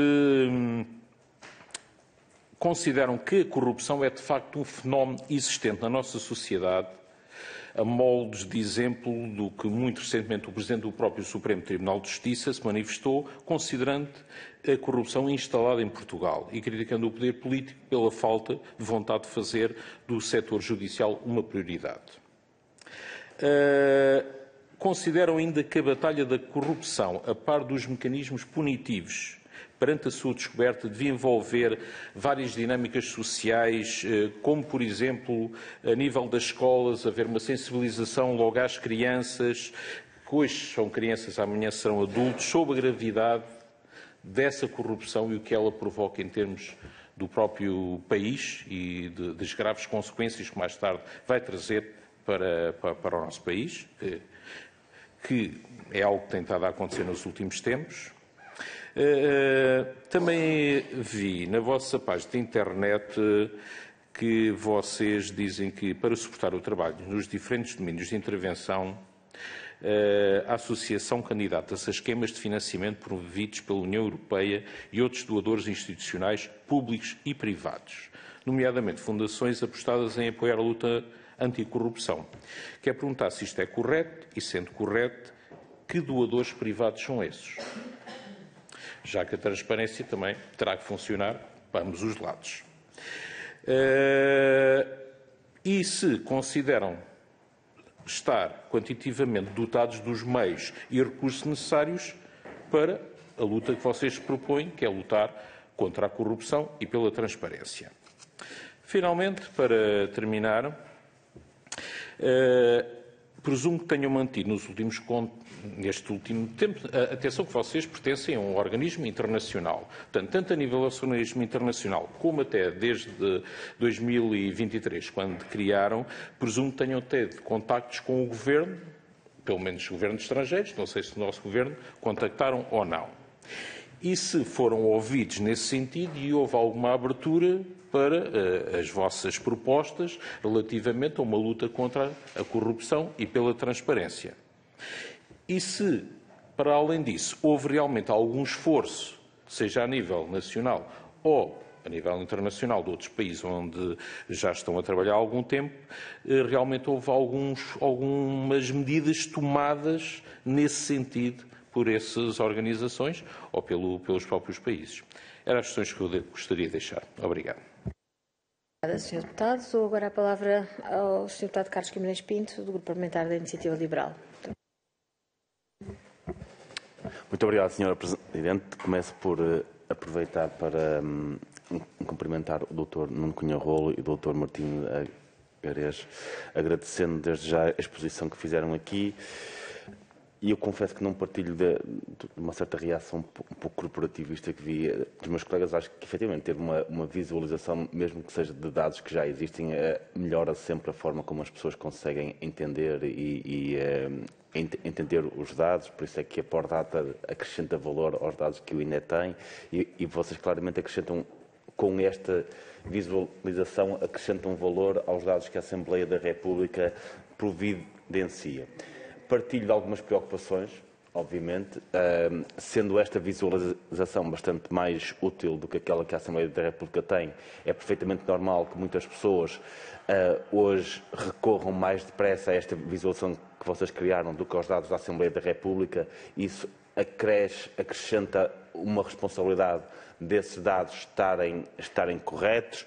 consideram que a corrupção é de facto um fenómeno existente na nossa sociedade, a moldes de exemplo do que muito recentemente o Presidente do próprio Supremo Tribunal de Justiça se manifestou, considerando a corrupção instalada em Portugal e criticando o poder político pela falta de vontade de fazer do setor judicial uma prioridade. Consideram ainda que a batalha da corrupção, a par dos mecanismos punitivos perante a sua descoberta, devia envolver várias dinâmicas sociais, como, por exemplo, a nível das escolas, haver uma sensibilização logo às crianças, que hoje são crianças, amanhã serão adultos, sobre a gravidade dessa corrupção e o que ela provoca em termos do próprio país e das graves consequências que mais tarde vai trazer para o nosso país, que é algo que tem estado a acontecer nos últimos tempos. Também vi na vossa página de internet que vocês dizem que, para suportar o trabalho nos diferentes domínios de intervenção, a Associação candidata-se a esquemas de financiamento promovidos pela União Europeia e outros doadores institucionais públicos e privados, nomeadamente fundações apostadas em apoiar a luta anticorrupção. Quero perguntar se isto é correto e, sendo correto, que doadores privados são esses? Já que a transparência também terá que funcionar para ambos os lados. E se consideram estar quantitativamente dotados dos meios e recursos necessários para a luta que vocês propõem, que é lutar contra a corrupção e pela transparência. Finalmente, para terminar, presumo que tenham mantido neste último tempo, atenção que vocês pertencem a um organismo internacional. Portanto, tanto a nível do organismo internacional, como até desde 2023, quando criaram, presumo que tenham tido contactos com o Governo, pelo menos governos estrangeiros, não sei se o nosso Governo contactaram ou não. E se foram ouvidos nesse sentido e houve alguma abertura para as vossas propostas relativamente a uma luta contra a corrupção e pela transparência. E se, para além disso, houve realmente algum esforço, seja a nível nacional ou a nível internacional de outros países onde já estão a trabalhar há algum tempo, realmente houve algumas medidas tomadas nesse sentido por essas organizações ou pelos próprios países. Eram as questões que eu gostaria de deixar. Obrigado. Obrigada, Sr. Deputado. Dou agora a palavra ao Sr. Deputado Carlos Guimarães Pinto, do Grupo Parlamentar da Iniciativa Liberal. Muito obrigado, Sr. Presidente. Começo por aproveitar para cumprimentar o Dr. Nuno Cunha Rolo e o Dr. Martim Garês, agradecendo desde já a exposição que fizeram aqui. E eu confesso que não partilho de uma certa reação um pouco corporativista que vi dos meus colegas. Acho que, efetivamente, ter uma visualização, mesmo que seja de dados que já existem, melhora sempre a forma como as pessoas conseguem entender e entender os dados. Por isso é que a Pordata acrescenta valor aos dados que o INE tem e vocês claramente acrescentam, com esta visualização, acrescentam valor aos dados que a Assembleia da República providencia. Partilho de algumas preocupações, obviamente, sendo esta visualização bastante mais útil do que aquela que a Assembleia da República tem. É perfeitamente normal que muitas pessoas hoje recorram mais depressa a esta visualização que vocês criaram do que aos dados da Assembleia da República. Isso acrescenta uma responsabilidade desses dados estarem corretos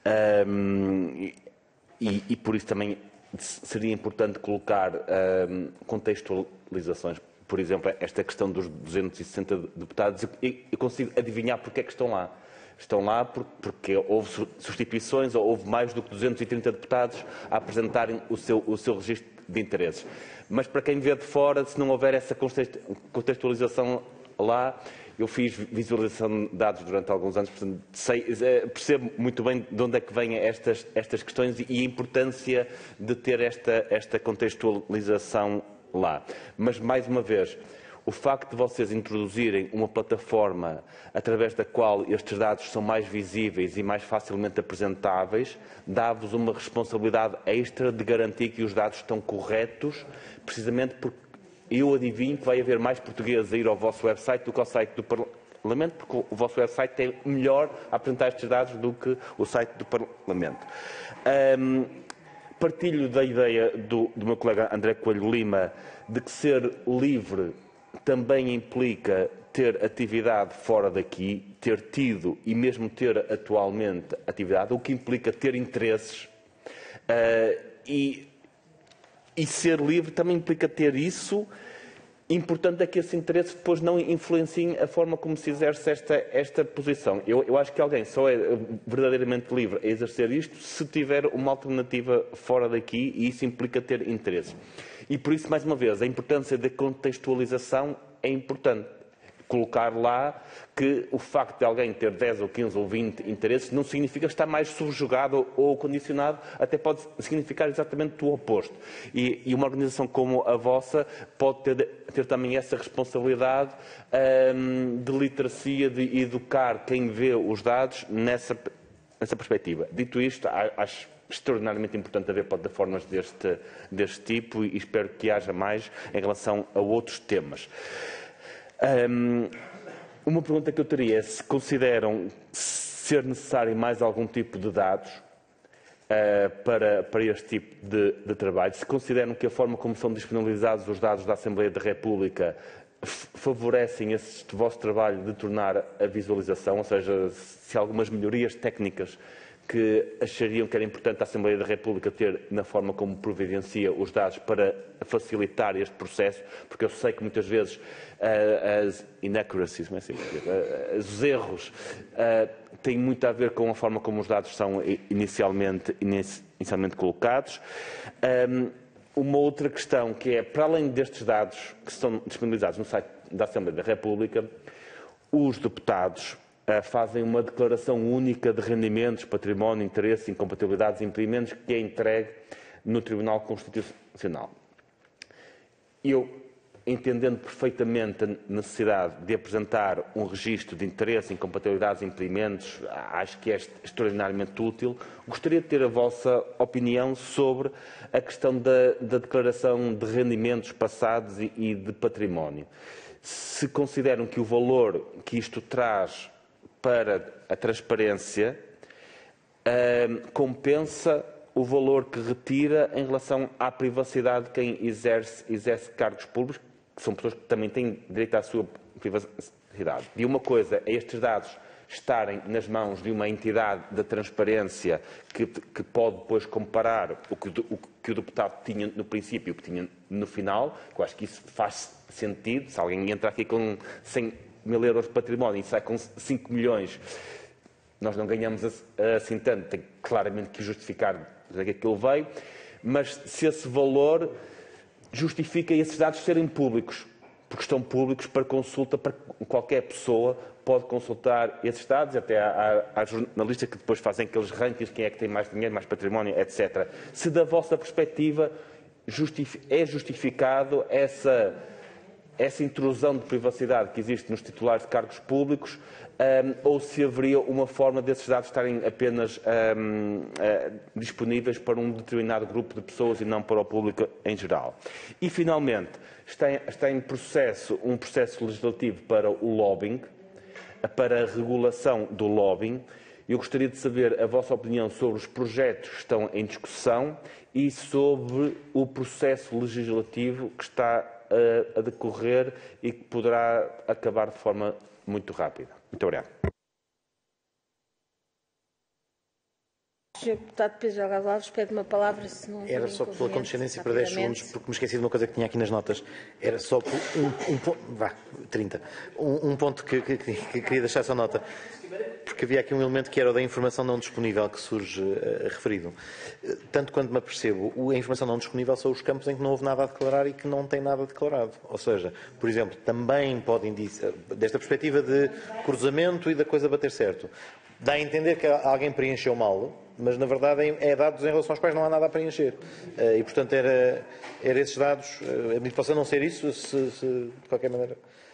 e por isso também seria importante colocar contextualizações. Por exemplo, esta questão dos 260 deputados, eu consigo adivinhar porque é que estão lá. Estão lá porque houve substituições ou houve mais do que 230 deputados a apresentarem o seu registro de interesses. Mas para quem vê de fora, se não houver essa contextualização lá, eu fiz visualização de dados durante alguns anos, portanto, percebo muito bem de onde é que vêm estas questões e a importância de ter esta contextualização lá. Mas, mais uma vez, o facto de vocês introduzirem uma plataforma através da qual estes dados são mais visíveis e mais facilmente apresentáveis, dá-vos uma responsabilidade extra de garantir que os dados estão corretos, precisamente porque eu adivinho que vai haver mais portugueses a ir ao vosso website do que ao site do Parlamento, porque o vosso website é melhor a apresentar estes dados do que o site do Parlamento. Partilho da ideia do meu colega André Coelho Lima de que ser livre também implica ter atividade fora daqui, ter tido e mesmo ter atualmente atividade, o que implica ter interesses e ser livre também implica ter isso. Importante é que esse interesse depois não influencie a forma como se exerce esta posição. Eu acho que alguém só é verdadeiramente livre a exercer isto se tiver uma alternativa fora daqui e isso implica ter interesse. E por isso, mais uma vez, a importância da contextualização é importante. Colocar lá que o facto de alguém ter 10 ou 15 ou 20 interesses não significa estar mais subjugado ou condicionado, até pode significar exatamente o oposto. E uma organização como a vossa pode ter também essa responsabilidade de literacia, de educar quem vê os dados nessa perspectiva. Dito isto, acho extraordinariamente importante haver plataformas deste tipo e espero que haja mais em relação a outros temas. Uma pergunta que eu teria é se consideram ser necessário mais algum tipo de dados para este tipo de trabalho, se consideram que a forma como são disponibilizados os dados da Assembleia da República favorecem este vosso trabalho de tornar a visualização, ou seja, se algumas melhorias técnicas que achariam que era importante a Assembleia da República ter na forma como providencia os dados para facilitar este processo, porque eu sei que muitas vezes as inaccuracies, os erros têm muito a ver com a forma como os dados são inicialmente colocados. Uma outra questão que é, para além destes dados que são disponibilizados no site da Assembleia da República, os deputados fazem uma declaração única de rendimentos, património, interesse, incompatibilidades e impedimentos que é entregue no Tribunal Constitucional. Eu, entendendo perfeitamente a necessidade de apresentar um registro de interesse, incompatibilidades e impedimentos, acho que é extraordinariamente útil. Gostaria de ter a vossa opinião sobre a questão da declaração de rendimentos passados e de património. Se consideram que o valor que isto traz para a transparência compensa o valor que retira em relação à privacidade de quem exerce cargos públicos, que são pessoas que também têm direito à sua privacidade. E uma coisa é estes dados estarem nas mãos de uma entidade da transparência que pode depois comparar o que o deputado tinha no princípio e o que tinha no final, que eu acho que isso faz sentido. Se alguém entra aqui com 100 mil euros de património e sai com 5 milhões, nós não ganhamos assim tanto, tem claramente que justificar de que aquilo veio, mas se esse valor justifica esses dados serem públicos, porque estão públicos para consulta, para qualquer pessoa pode consultar esses dados, até há jornalistas que depois fazem aqueles rankings, quem é que tem mais dinheiro, mais património, etc. Se da vossa perspectiva é justificado essa intrusão de privacidade que existe nos titulares de cargos públicos, ou se haveria uma forma desses dados estarem apenas disponíveis para um determinado grupo de pessoas e não para o público em geral. E, finalmente, está em processo um processo legislativo para o lobbying, para a regulação do lobbying. Eu gostaria de saber a vossa opinião sobre os projetos que estão em discussão e sobre o processo legislativo que está a decorrer e que poderá acabar de forma muito rápida. Muito obrigado. Sr. Deputado Pedro Delgado Alves pede uma palavra, se não... Era só pela condescendência para 10 segundos, porque me esqueci de uma coisa que tinha aqui nas notas. Era só por um ponto que queria deixar essa nota. Porque havia aqui um elemento que era o da informação não disponível que surge referido. Tanto quanto me apercebo, a informação não disponível são os campos em que não houve nada a declarar e que não tem nada declarado. Ou seja, por exemplo, também podem dizer, desta perspectiva de cruzamento e da coisa bater certo, dá a entender que alguém preencheu mal, mas na verdade é dados em relação aos quais não há nada a preencher. E portanto era esses dados, admito que possa não ser isso, se de qualquer maneira...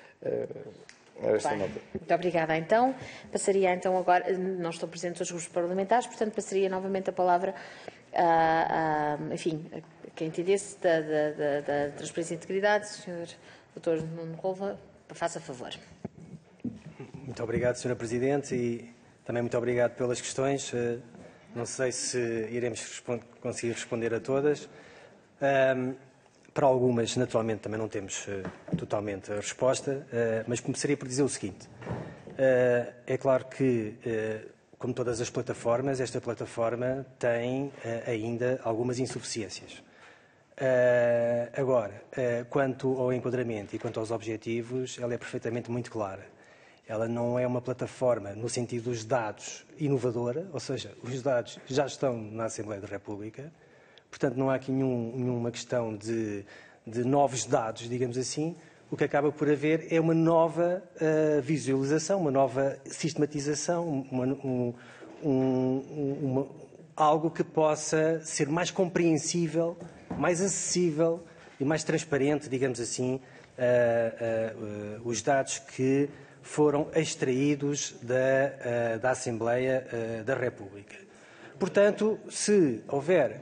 Muito obrigada. Então, passaria então agora, não estão presentes os grupos parlamentares, portanto passaria novamente a palavra a quem entendesse da transparência e integridade, Sr. Dr. Nuno Rolva, faça favor. Muito obrigado, Sra. Presidente, e também muito obrigado pelas questões. Não sei se iremos conseguir responder a todas. Para algumas, naturalmente, também não temos totalmente a resposta, mas começaria por dizer o seguinte. É claro que, como todas as plataformas, esta plataforma tem ainda algumas insuficiências. Agora, quanto ao enquadramento e quanto aos objetivos, ela é perfeitamente muito clara. Ela não é uma plataforma no sentido dos dados inovadora, ou seja, os dados já estão na Assembleia da República. Portanto, não há aqui nenhuma questão de novos dados, digamos assim. O que acaba por haver é uma nova visualização, uma nova sistematização, algo que possa ser mais compreensível, mais acessível e mais transparente, digamos assim, os dados que foram extraídos da Assembleia da República. Portanto, se houver...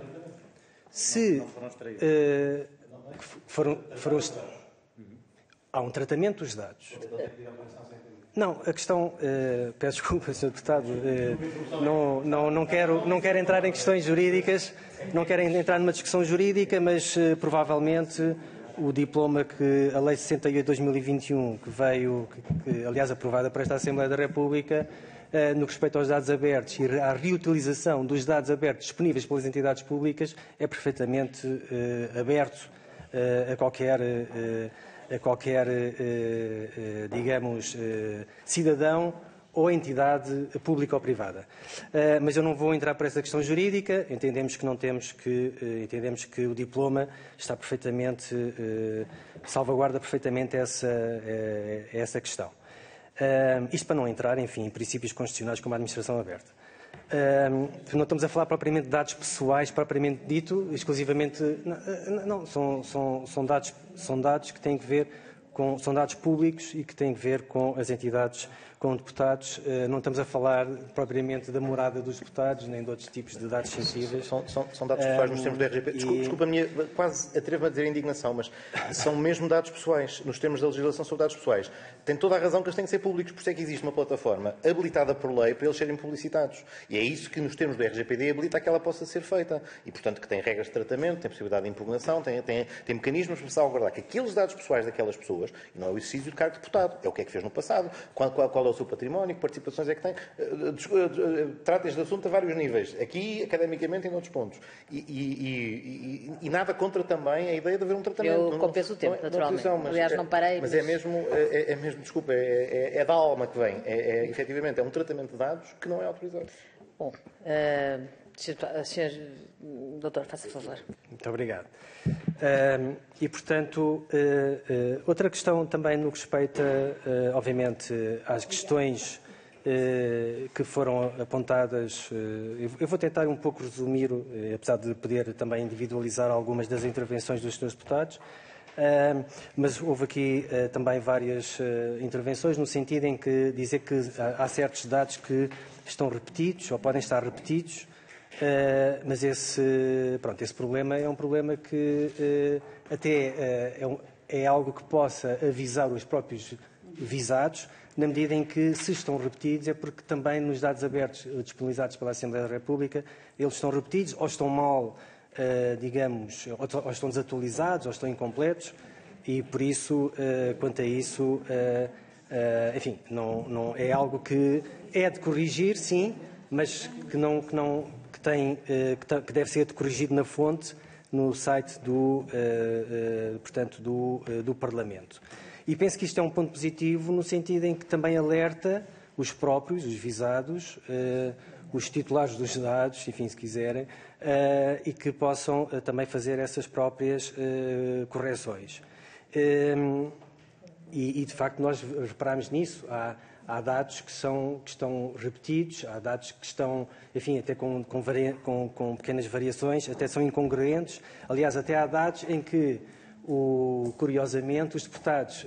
há um tratamento dos dados. Não, a questão... peço desculpa, Sr. Deputado. Não quero entrar em questões jurídicas, não quero entrar numa discussão jurídica, mas provavelmente o diploma que a Lei 68/2021, que veio, aliás, aprovada por esta Assembleia da República, no que respeita aos dados abertos e à reutilização dos dados abertos disponíveis pelas entidades públicas, é perfeitamente aberto a qualquer digamos, cidadão ou entidade pública ou privada. Mas eu não vou entrar por essa questão jurídica. Entendemos que o diploma está perfeitamente, salvaguarda perfeitamente essa questão. Isto para não entrar, enfim, em princípios constitucionais como a administração aberta. Não estamos a falar propriamente de dados pessoais, propriamente dito, exclusivamente... Não, são dados que têm que ver com... São dados públicos e que têm que ver com as entidades, com deputados. Não estamos a falar propriamente da morada dos deputados, nem de outros tipos de dados sensíveis. São dados pessoais nos termos do RGP. Desculpa a minha... Quase atrevo-me a dizer indignação, mas são mesmo dados pessoais, nos termos da legislação sobre dados pessoais. Tem toda a razão que eles têm que ser públicos, por isso é que existe uma plataforma habilitada por lei para eles serem publicitados. E é isso que, nos termos do RGPD, habilita que ela possa ser feita. E, portanto, que tem regras de tratamento, tem possibilidade de impugnação, tem mecanismos para salvaguardar que aqueles dados pessoais daquelas pessoas, e não é o exercício de cargo de deputado, é o que é que fez no passado, qual é o o seu património, que participações é que tem. Trata este assunto a vários níveis, aqui, academicamente, e noutros pontos. E nada contra também a ideia de haver um tratamento. Eu compenso o tempo, naturalmente. Aliás, não parei. Mas é mesmo, desculpa, é da alma que vem. Efetivamente, é um tratamento de dados que não é autorizado. Bom, Sr. Doutor, faça favor. Muito obrigado. E, portanto, outra questão também no que respeita, obviamente, às questões que foram apontadas. Eu vou tentar um pouco resumir, apesar de poder também individualizar algumas das intervenções dos senhores deputados, mas houve aqui também várias intervenções no sentido em que dizer que há certos dados que estão repetidos ou podem estar repetidos, mas esse problema é um problema que até é algo que possa avisar os próprios visados, na medida em que, se estão repetidos, é porque também nos dados abertos disponibilizados pela Assembleia da República, eles estão repetidos ou estão mal, digamos, ou estão desatualizados ou estão incompletos, e por isso, quanto a isso, enfim, não é algo que é de corrigir, sim, mas que deve ser corrigido na fonte, no site do Parlamento. E penso que isto é um ponto positivo no sentido em que também alerta os próprios, os visados, os titulares dos dados, enfim, se quiserem, e que possam também fazer essas próprias correções. E, de facto, nós reparámos nisso. Há dados que estão repetidos, há dados que estão, enfim, até com pequenas variações, até são incongruentes. Aliás, até há dados em que, curiosamente, os deputados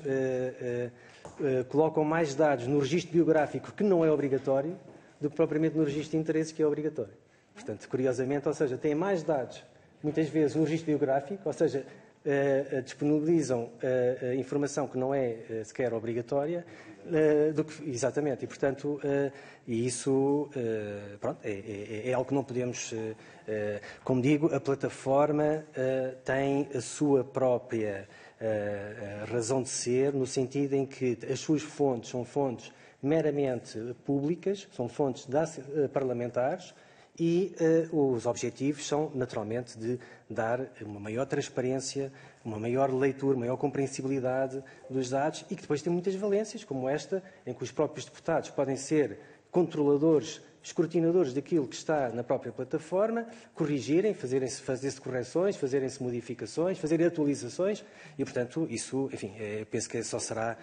colocam mais dados no registro biográfico, que não é obrigatório, do que propriamente no registro de interesses, que é obrigatório. Portanto, curiosamente, ou seja, têm mais dados, muitas vezes, no registro biográfico, ou seja, disponibilizam informação que não é sequer obrigatória, exatamente, e portanto, isso pronto, é algo que não podemos, como digo, a plataforma tem a sua própria razão de ser, no sentido em que as suas fontes são fontes meramente públicas, são fontes parlamentares, e os objetivos são, naturalmente, de dar uma maior transparência, uma maior leitura, maior compreensibilidade dos dados, e que depois tem muitas valências, como esta, em que os próprios deputados podem ser controladores, escrutinadores daquilo que está na própria plataforma, corrigirem, fazer-se correções, fazerem-se modificações, fazerem atualizações, e, portanto, isso, enfim, penso que só será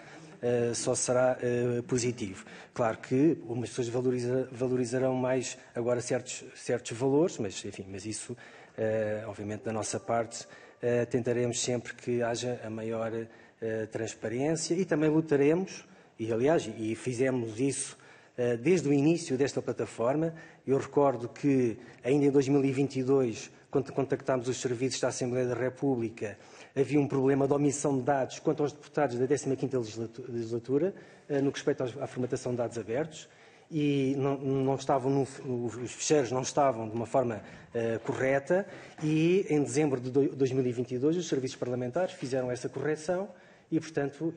positivo. Claro que umas pessoas valorizarão mais agora certos valores, mas, enfim, mas isso, obviamente, da nossa parte, tentaremos sempre que haja a maior transparência, e também lutaremos, e aliás, e fizemos isso desde o início desta plataforma. Eu recordo que ainda em 2022, quando contactámos os serviços da Assembleia da República, havia um problema de omissão de dados quanto aos deputados da 15ª legislatura, no que respeita à formatação de dados abertos, e não estavam os ficheiros não estavam de uma forma correta, e em dezembro de 2022 os serviços parlamentares fizeram essa correção, e, portanto,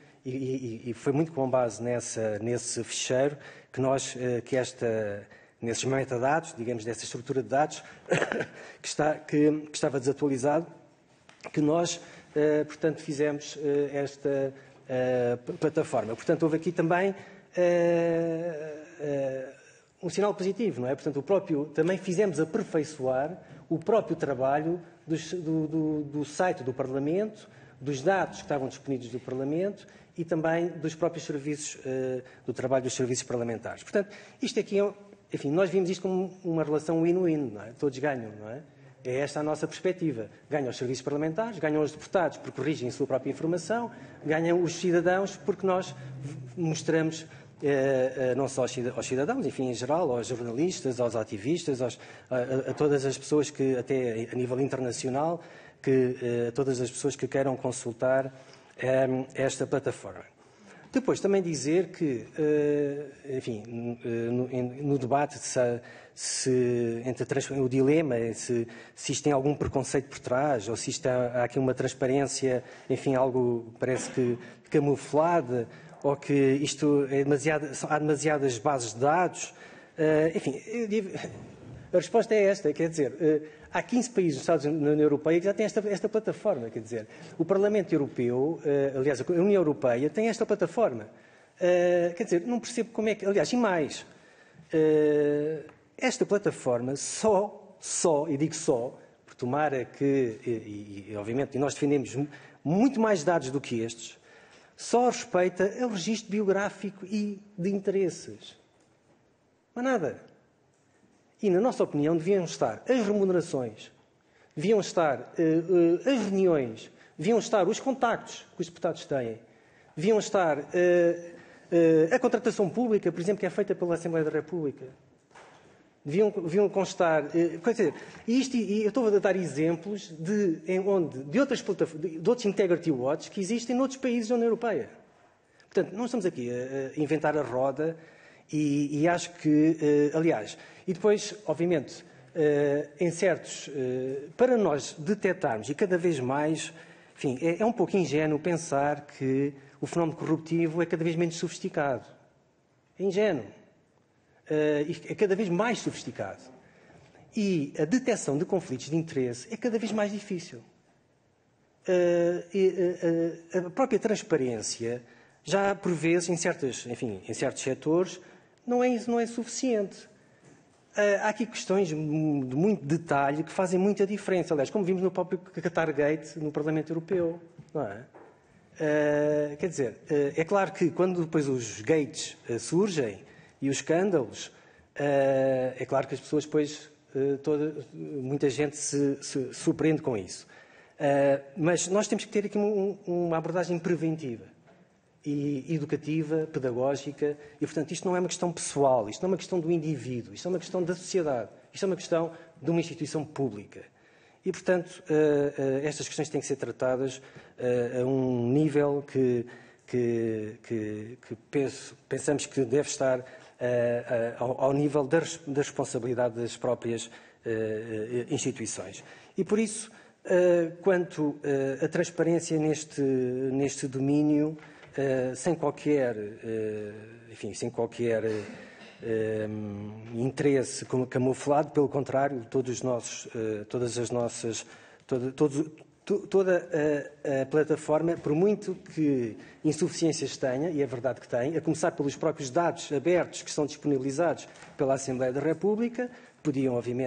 e foi muito com base nesse ficheiro que nesses metadados, digamos, dessa estrutura de dados que estava desatualizado, que nós, portanto, fizemos esta plataforma. Portanto, houve aqui também um sinal positivo, não é? Portanto, também fizemos aperfeiçoar o próprio trabalho do site do Parlamento, dos dados que estavam disponíveis do Parlamento e também dos próprios serviços, do trabalho dos serviços parlamentares. Portanto, isto aqui, enfim, nós vimos isto como uma relação win-win, não é? Todos ganham, não é? É esta a nossa perspectiva. Ganham os serviços parlamentares, ganham os deputados porque corrigem a sua própria informação, ganham os cidadãos porque nós mostramos, não só aos cidadãos, enfim, em geral, aos jornalistas, aos ativistas, a todas as pessoas que, até a nível internacional, todas as pessoas que queiram consultar esta plataforma. Depois, também dizer que, enfim, no debate o dilema é se isto tem algum preconceito por trás, ou se há aqui uma transparência, enfim, algo parece que camuflada, ou que isto é há demasiadas bases de dados. Enfim, a resposta é esta, quer dizer, há 15 países dos Estados Unidos, na União Europeia que já têm esta plataforma, quer dizer, o Parlamento Europeu, aliás, a União Europeia tem esta plataforma. Quer dizer, não percebo como é que, aliás, e mais, esta plataforma só, e digo só, porque tomara que, e obviamente nós defendemos muito mais dados do que estes, só respeita o registro biográfico e de interesses. Mas nada. E, na nossa opinião, deviam estar as remunerações, deviam estar as reuniões, deviam estar os contactos que os deputados têm, deviam estar a contratação pública, por exemplo, que é feita pela Assembleia da República. Deviam constar. Quer dizer, e eu estou a dar exemplos de outros Integrity Watch que existem noutros países da União Europeia. Portanto, não estamos aqui a inventar a roda e acho que, aliás, e depois, obviamente, em certos, para nós detectarmos e cada vez mais, enfim, é um pouco ingênuo pensar que o fenómeno corruptivo é cada vez menos sofisticado. É ingênuo. É cada vez mais sofisticado. E a detecção de conflitos de interesse é cada vez mais difícil. A própria transparência, já por vezes, em certos setores, não é suficiente. Há aqui questões de muito detalhe que fazem muita diferença. Aliás, como vimos no próprio Qatargate no Parlamento Europeu. Não é? Quer dizer, é claro que quando depois os gates surgem e os escândalos, é claro que as pessoas depois, muita gente se surpreende com isso. Mas nós temos que ter aqui uma abordagem preventiva e educativa, pedagógica, e portanto isto não é uma questão pessoal, isto não é uma questão do indivíduo, isto é uma questão da sociedade, isto é uma questão de uma instituição pública. E portanto estas questões têm que ser tratadas a um nível que pensamos que deve estar ao nível da responsabilidade das próprias instituições. E por isso, quanto à transparência neste domínio, sem qualquer interesse camuflado, pelo contrário, toda a plataforma, por muito que insuficiências tenha, e é verdade que tem, a começar pelos próprios dados abertos que são disponibilizados pela Assembleia da República, podia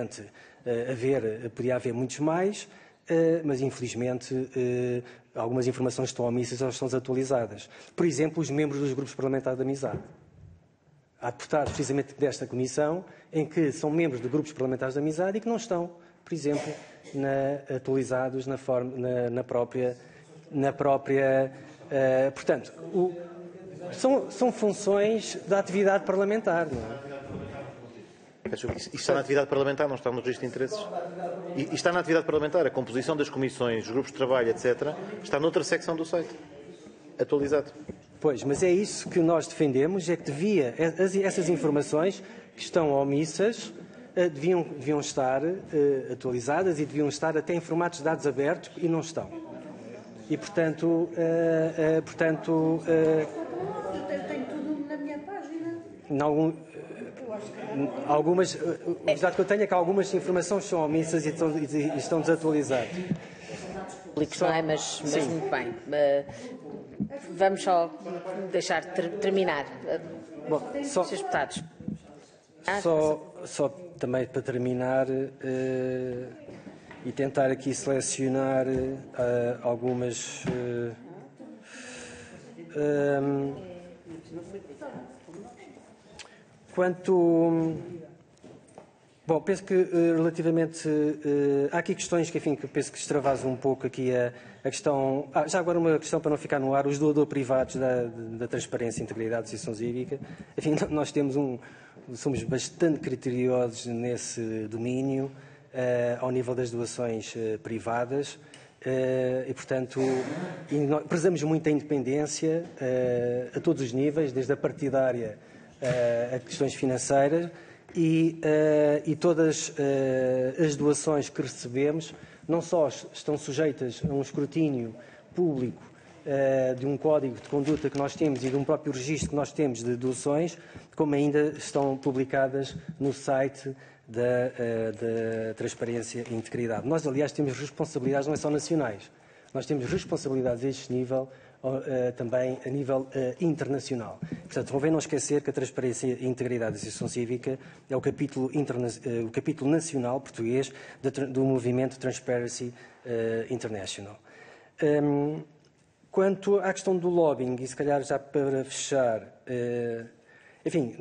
haver muitos mais, mas infelizmente algumas informações estão omissas ou estão desatualizadas. Por exemplo, os membros dos grupos parlamentares de amizade. Há deputados, precisamente desta comissão, em que são membros de grupos parlamentares de amizade e que não estão, por exemplo, atualizados na própria. Portanto, são funções da atividade parlamentar, não é? Isto está na atividade parlamentar, não está no registro de interesses. E está na atividade parlamentar, a composição das comissões, os grupos de trabalho, etc., está noutra secção do site, atualizado. Pois, mas é isso que nós defendemos, é que essas informações que estão omissas deviam estar atualizadas e deviam estar até em formatos de dados abertos e não estão. E, portanto... Eu tenho tudo na minha página. Os dados que eu tenho é que algumas informações são omissas e estão desatualizadas. Não é? Mas muito bem. Vamos só deixar terminar. Bom, Srs. Deputados. Só também para terminar e tentar aqui selecionar algumas... Bom, penso que relativamente... há aqui questões que penso que extravasam um pouco aqui a questão... já agora uma questão para não ficar no ar, os doadores privados da transparência, integridade e decisão cívica. Enfim, nós somos bastante criteriosos nesse domínio, ao nível das doações privadas, e, portanto, prezamos muito a independência a todos os níveis, desde a partidária a questões financeiras, e todas as doações que recebemos não só estão sujeitas a um escrutínio público de um código de conduta que nós temos e de um próprio registro que nós temos de doações, como ainda estão publicadas no site da Transparência e Integridade. Nós, aliás, temos responsabilidades não é só nacionais, nós temos responsabilidades a este nível também a nível internacional. Portanto, convém não esquecer que a Transparência e Integridade da Associação Cívica é o capítulo nacional português do movimento Transparency International. Quanto à questão do lobbying, e se calhar já para fechar, enfim,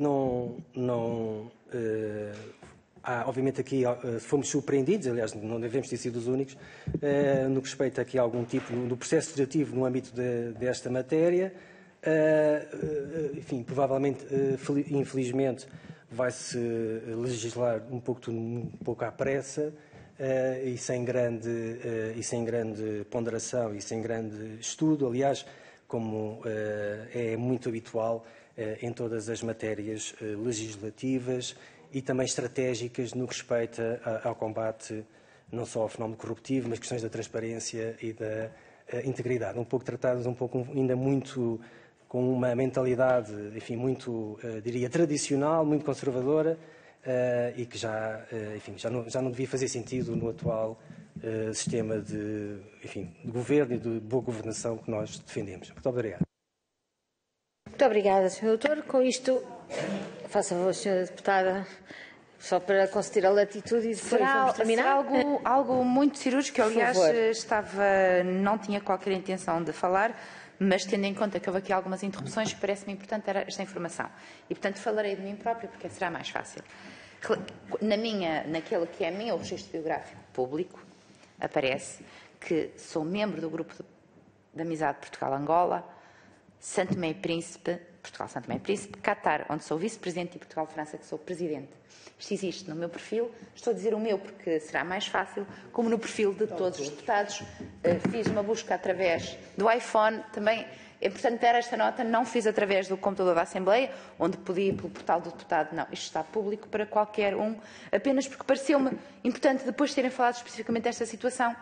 obviamente aqui fomos surpreendidos, aliás não devemos ter sido os únicos, no que respeita aqui a algum tipo do processo legislativo no âmbito desta matéria. Enfim, provavelmente, infelizmente, vai-se legislar um pouco à pressa e sem grande ponderação e sem grande estudo, aliás, como é muito habitual em todas as matérias legislativas e também estratégicas no que respeita ao combate não só ao fenómeno corruptivo, mas questões da transparência e da integridade. Um pouco tratadas, ainda muito com uma mentalidade, enfim, muito, diria, tradicional, muito conservadora e que já não devia fazer sentido no atual sistema de governo e de boa governação que nós defendemos. Muito obrigado. Muito obrigada, Sr. Doutor. Com isto, faça favor, Sra. Deputada, só para conceder a latitude e depois vamos terminar. Será algo muito cirúrgico, que aliás não tinha qualquer intenção de falar, mas tendo em conta que houve aqui algumas interrupções, parece-me importante esta informação. E, portanto, falarei de mim própria, porque será mais fácil. Naquele que é meu registro biográfico público, aparece que sou membro do grupo de amizade Portugal-Angola, Santo Tomé e Príncipe, Portugal-Santo Tomé e Príncipe, Qatar, onde sou vice-presidente, e Portugal-França, que sou presidente. Isto existe no meu perfil, estou a dizer o meu porque será mais fácil, como no perfil de todos os deputados. Fiz uma busca através do iPhone, também é importante ter esta nota, não fiz através do computador da Assembleia, onde podia ir pelo portal do deputado, não, isto está público para qualquer um, apenas porque pareceu-me importante, depois de terem falado especificamente desta situação,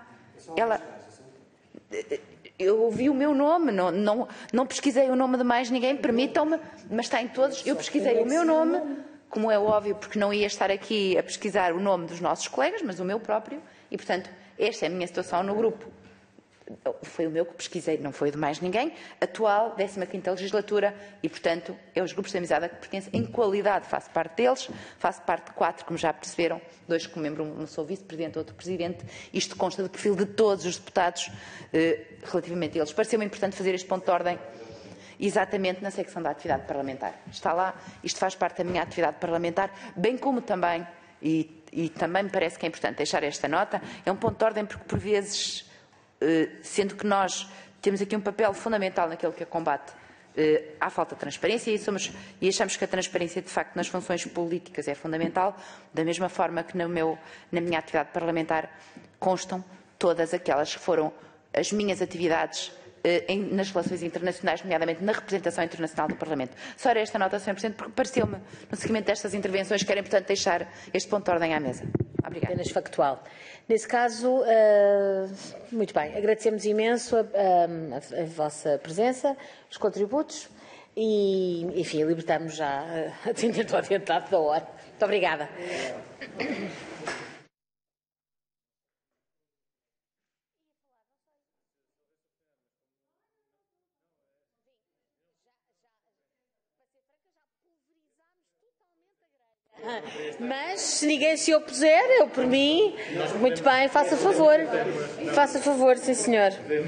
eu ouvi o meu nome, não pesquisei o nome de mais ninguém, permitam-me, mas está em todos. Eu pesquisei o meu nome, como é óbvio, porque não ia estar aqui a pesquisar o nome dos nossos colegas, mas o meu próprio, e, portanto, esta é a minha situação no grupo. Foi o meu que pesquisei, não foi o de mais ninguém. Atual, 15ª legislatura, e, portanto, é os grupos de amizade a que pertenço. Em qualidade, faço parte deles, faço parte de 4, como já perceberam, 2 como membro, um sou vice-presidente, outro presidente. Isto consta do perfil de todos os deputados relativamente a eles. Pareceu-me importante fazer este ponto de ordem exatamente na secção da atividade parlamentar. Está lá, isto faz parte da minha atividade parlamentar, bem como também, e também me parece que é importante deixar esta nota, é um ponto de ordem porque, por vezes, sendo que nós temos aqui um papel fundamental naquele que é combate à falta de transparência e achamos que a transparência, de facto, nas funções políticas é fundamental, da mesma forma que na minha atividade parlamentar constam todas aquelas que foram as minhas atividades nas relações internacionais, nomeadamente na representação internacional do Parlamento. Só era esta nota 100%, porque pareceu-me, no seguimento destas intervenções, que era importante deixar este ponto de ordem à mesa. Obrigada. Apenas factual. Nesse caso, muito bem, agradecemos imenso a vossa presença, os contributos e, enfim, libertamos já atendendo ao adiantado da hora. Muito obrigada. Mas, se ninguém se opuser, eu por mim, muito bem, faça favor. Faça favor, sim senhor.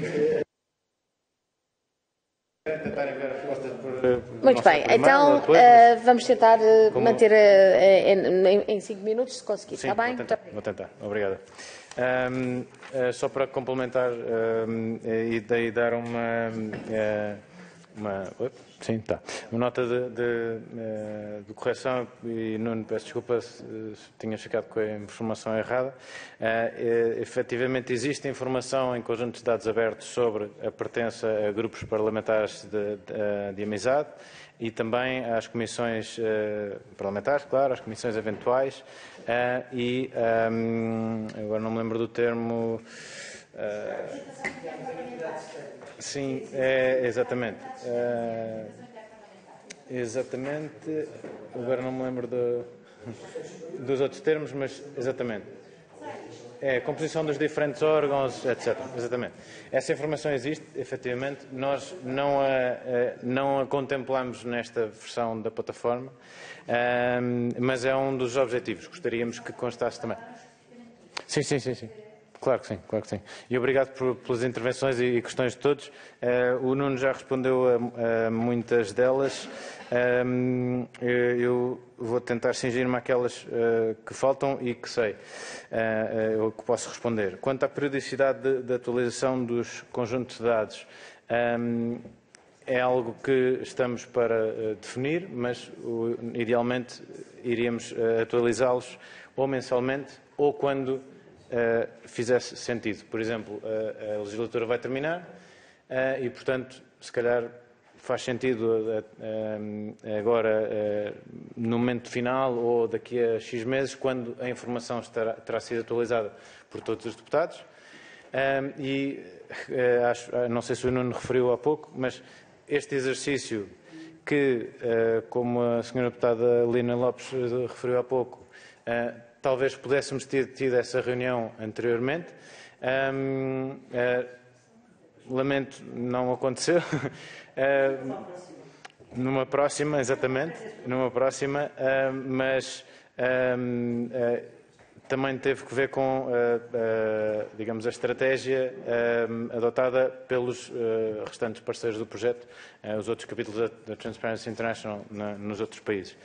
Muito bem, então vamos tentar manter em 5 minutos, se conseguir. Está bem? Vou tentar. Obrigado. Só para complementar e daí dar uma nota de correção, e Nuno, peço desculpa se tinha ficado com a informação errada. Efetivamente existe informação em conjuntos de dados abertos sobre a pertença a grupos parlamentares de amizade e também às comissões parlamentares, claro, às comissões eventuais agora não me lembro do termo. Sim, exatamente. Exatamente. Agora não me lembro dos outros termos, mas exatamente. É a composição dos diferentes órgãos, etc. Exatamente. Essa informação existe, efetivamente. Nós não a contemplamos nesta versão da plataforma, mas é um dos objetivos. Gostaríamos que constasse também. Sim. Claro que sim. E obrigado pelas intervenções e questões de todos. O Nuno já respondeu a muitas delas. Eu vou tentar cingir-me àquelas que faltam e que sei, que posso responder. Quanto à periodicidade de atualização dos conjuntos de dados, é algo que estamos para definir, mas idealmente iríamos atualizá-los ou mensalmente ou quando fizesse sentido. Por exemplo, a legislatura vai terminar e, portanto, se calhar faz sentido agora, no momento final ou daqui a X meses, quando a informação terá sido atualizada por todos os deputados. E não sei se o Nuno referiu há pouco, mas este exercício que, como a senhora deputada Lina Lopes referiu há pouco, talvez pudéssemos ter tido essa reunião anteriormente. Lamento, não aconteceu. Numa próxima, exatamente, mas também teve que ver com, digamos, a estratégia adotada pelos restantes parceiros do projeto, os outros capítulos da Transparency International nos outros países.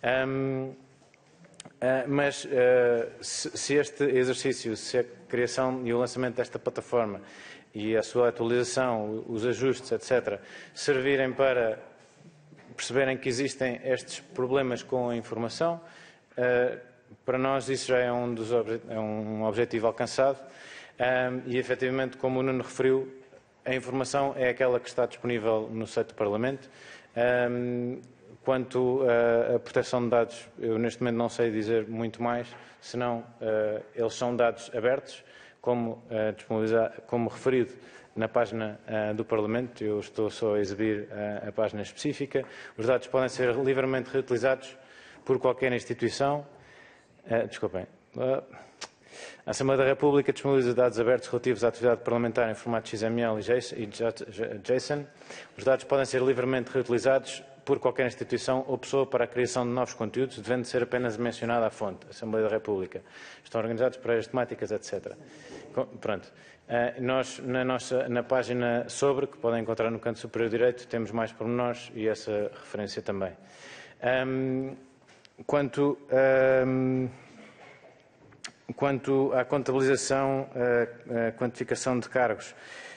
Mas se este exercício, se a criação e o lançamento desta plataforma e a sua atualização, os ajustes, etc., servirem para perceberem que existem estes problemas com a informação, para nós isso já é um objetivo alcançado e, efetivamente, como o Nuno referiu, a informação é aquela que está disponível no site do Parlamento. Quanto à proteção de dados, eu neste momento não sei dizer muito mais, senão eles são dados abertos, como referido na página do Parlamento. Eu estou só a exibir a página específica. Os dados podem ser livremente reutilizados por qualquer instituição. Desculpem. A Assembleia da República disponibiliza dados abertos relativos à atividade parlamentar em formato XML e JSON. Os dados podem ser livremente reutilizados por qualquer instituição ou pessoa para a criação de novos conteúdos, devendo ser apenas mencionada a fonte, Assembleia da República. Estão organizados para as temáticas, etc. Pronto. Nós, na página sobre, que podem encontrar no canto superior direito, temos mais pormenores e essa referência também. Quanto à contabilização, a quantificação de cargos,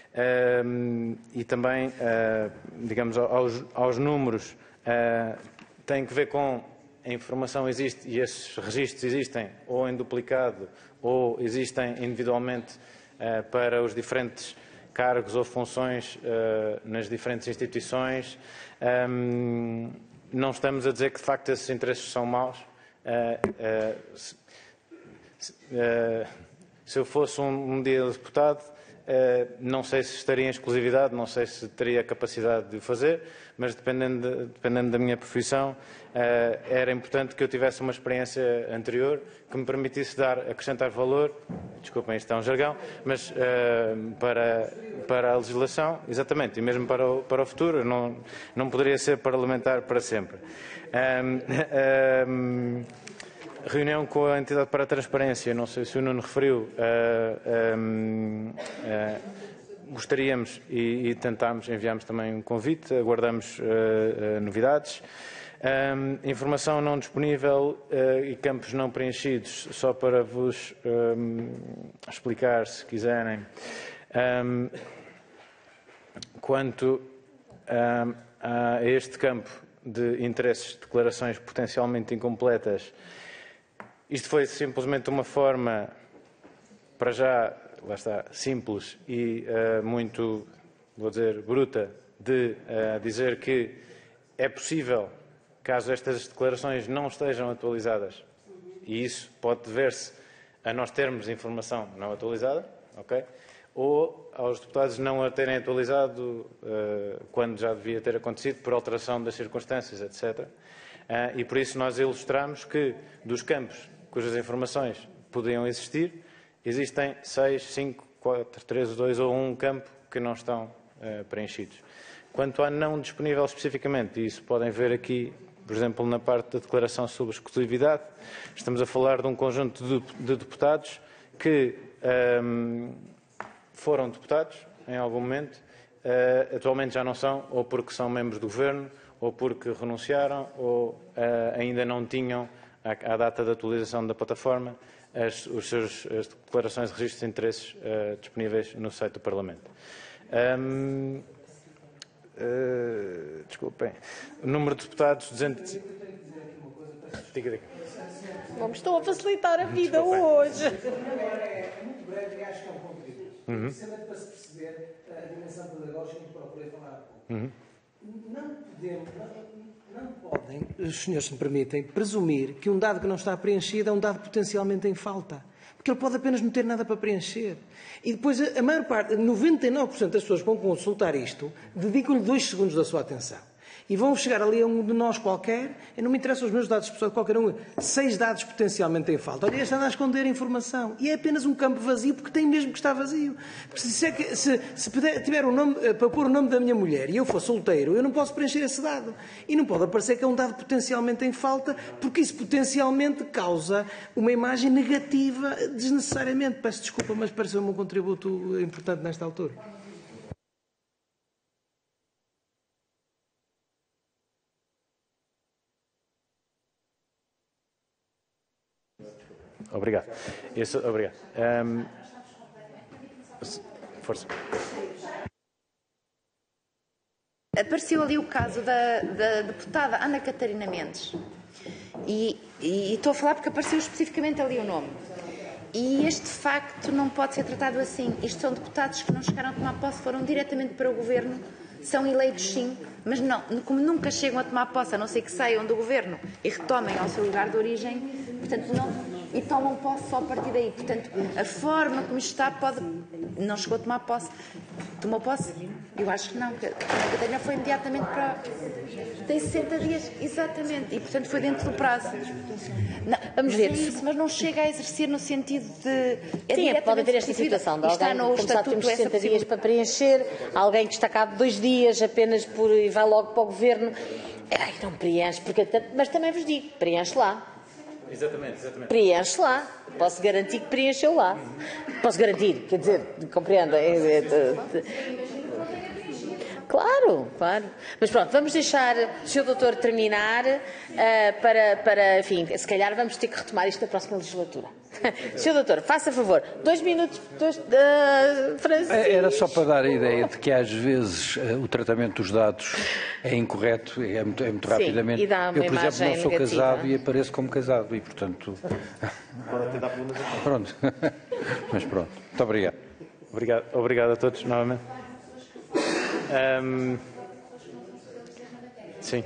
e também, digamos, aos números, tem que ver com a informação existe e esses registros existem ou em duplicado ou existem individualmente para os diferentes cargos ou funções nas diferentes instituições. Não estamos a dizer que, de facto, esses interesses são maus. Se eu fosse um dia deputado, não sei se estaria em exclusividade, não sei se teria capacidade de o fazer, mas dependendo da minha profissão, era importante que eu tivesse uma experiência anterior que me permitisse acrescentar valor, desculpem, isto é um jargão, mas para a legislação, exatamente, e mesmo para o futuro, não poderia ser parlamentar para sempre. Reunião com a entidade para a transparência, não sei se o Nuno referiu, gostaríamos e tentámos, enviámos também um convite, aguardamos novidades. Informação não disponível e campos não preenchidos, só para vos explicar, se quiserem. Quanto a este campo de interesses, declarações potencialmente incompletas, isto foi simplesmente uma forma, para já, lá está, simples e muito, vou dizer, bruta, de dizer que é possível, caso estas declarações não estejam atualizadas, e isso pode dever-se a nós termos informação não atualizada, ok? Ou aos deputados não a terem atualizado quando já devia ter acontecido, por alteração das circunstâncias, etc. E por isso nós ilustramos que dos campos cujas informações podiam existir, existem 6, 5, 4, 3, 2 ou 1 campo que não estão preenchidos. Quanto à não disponível especificamente, e isso podem ver aqui, por exemplo, na parte da declaração sobre exclusividade, estamos a falar de um conjunto de deputados que foram deputados em algum momento, atualmente já não são, ou porque são membros do Governo, ou porque renunciaram, ou ainda não tinham, à data da atualização da plataforma, as declarações de registro de interesses disponíveis no site do Parlamento. Desculpem. O número de deputados... 200... Diga. Não me estão a facilitar a vida hoje. É muito breve e acho que é um contributo. Precisamente para se perceber a dimensão pedagógica que procurei falar há pouco. Não podem, os senhores se me permitem, presumir que um dado que não está preenchido é um dado potencialmente em falta. Porque ele pode apenas não ter nada para preencher. E depois, a maior parte, 99% das pessoas que vão consultar isto, dedicam-lhe 2 segundos da sua atenção. E vão chegar ali a um de nós qualquer, e não me interessam os meus dados pessoais de qualquer um, 6 dados potencialmente em falta. Olha, este anda a esconder a informação. E é apenas um campo vazio, porque tem mesmo que estar vazio. Porque se tiver um nome, para pôr o nome da minha mulher, e eu for solteiro, eu não posso preencher esse dado. E não pode aparecer que é um dado potencialmente em falta, porque isso potencialmente causa uma imagem negativa desnecessariamente. Peço desculpa, mas pareceu-me um contributo importante nesta altura. Obrigado. Obrigado. Força. Apareceu ali o caso da deputada Ana Catarina Mendes. E estou a falar porque apareceu especificamente ali o nome. E este facto não pode ser tratado assim. Isto são deputados que não chegaram a tomar posse, foram diretamente para o Governo, são eleitos sim, mas não, como nunca chegam a tomar posse, a não ser que saiam do Governo e retomem ao seu lugar de origem, portanto não... E tomam posse só a partir daí. Portanto, a forma como isto está não chegou a tomar posse. Tomou posse? Eu acho que não. Porque a Catarina foi imediatamente para... Tem 60 dias, exatamente. E, portanto, foi dentro do prazo. Não, vamos ver. Isso, mas não chega a exercer no sentido de... Sim, pode haver esta situação de alguém que, como sabe, temos 60 dias para preencher, alguém que está cá de 2 dias apenas e vai logo para o Governo. Ai, não preenche, mas também vos digo, preenche lá. Exatamente. Preenche lá. Posso garantir que preencheu lá. Posso garantir, quer dizer, compreenda. Claro. Mas pronto, vamos deixar o Sr. Doutor terminar para, enfim, se calhar vamos ter que retomar isto na próxima legislatura. Sr. Doutor, faça favor, 2 minutos, Francisco. Era só para dar a ideia de que às vezes o tratamento dos dados é incorreto, é muito rapidamente. E dá uma eu, por exemplo, não sou negativa. casado e apareço como casado e, portanto... Pronto. Mas pronto. Muito obrigado. Obrigado a todos, novamente. Sim.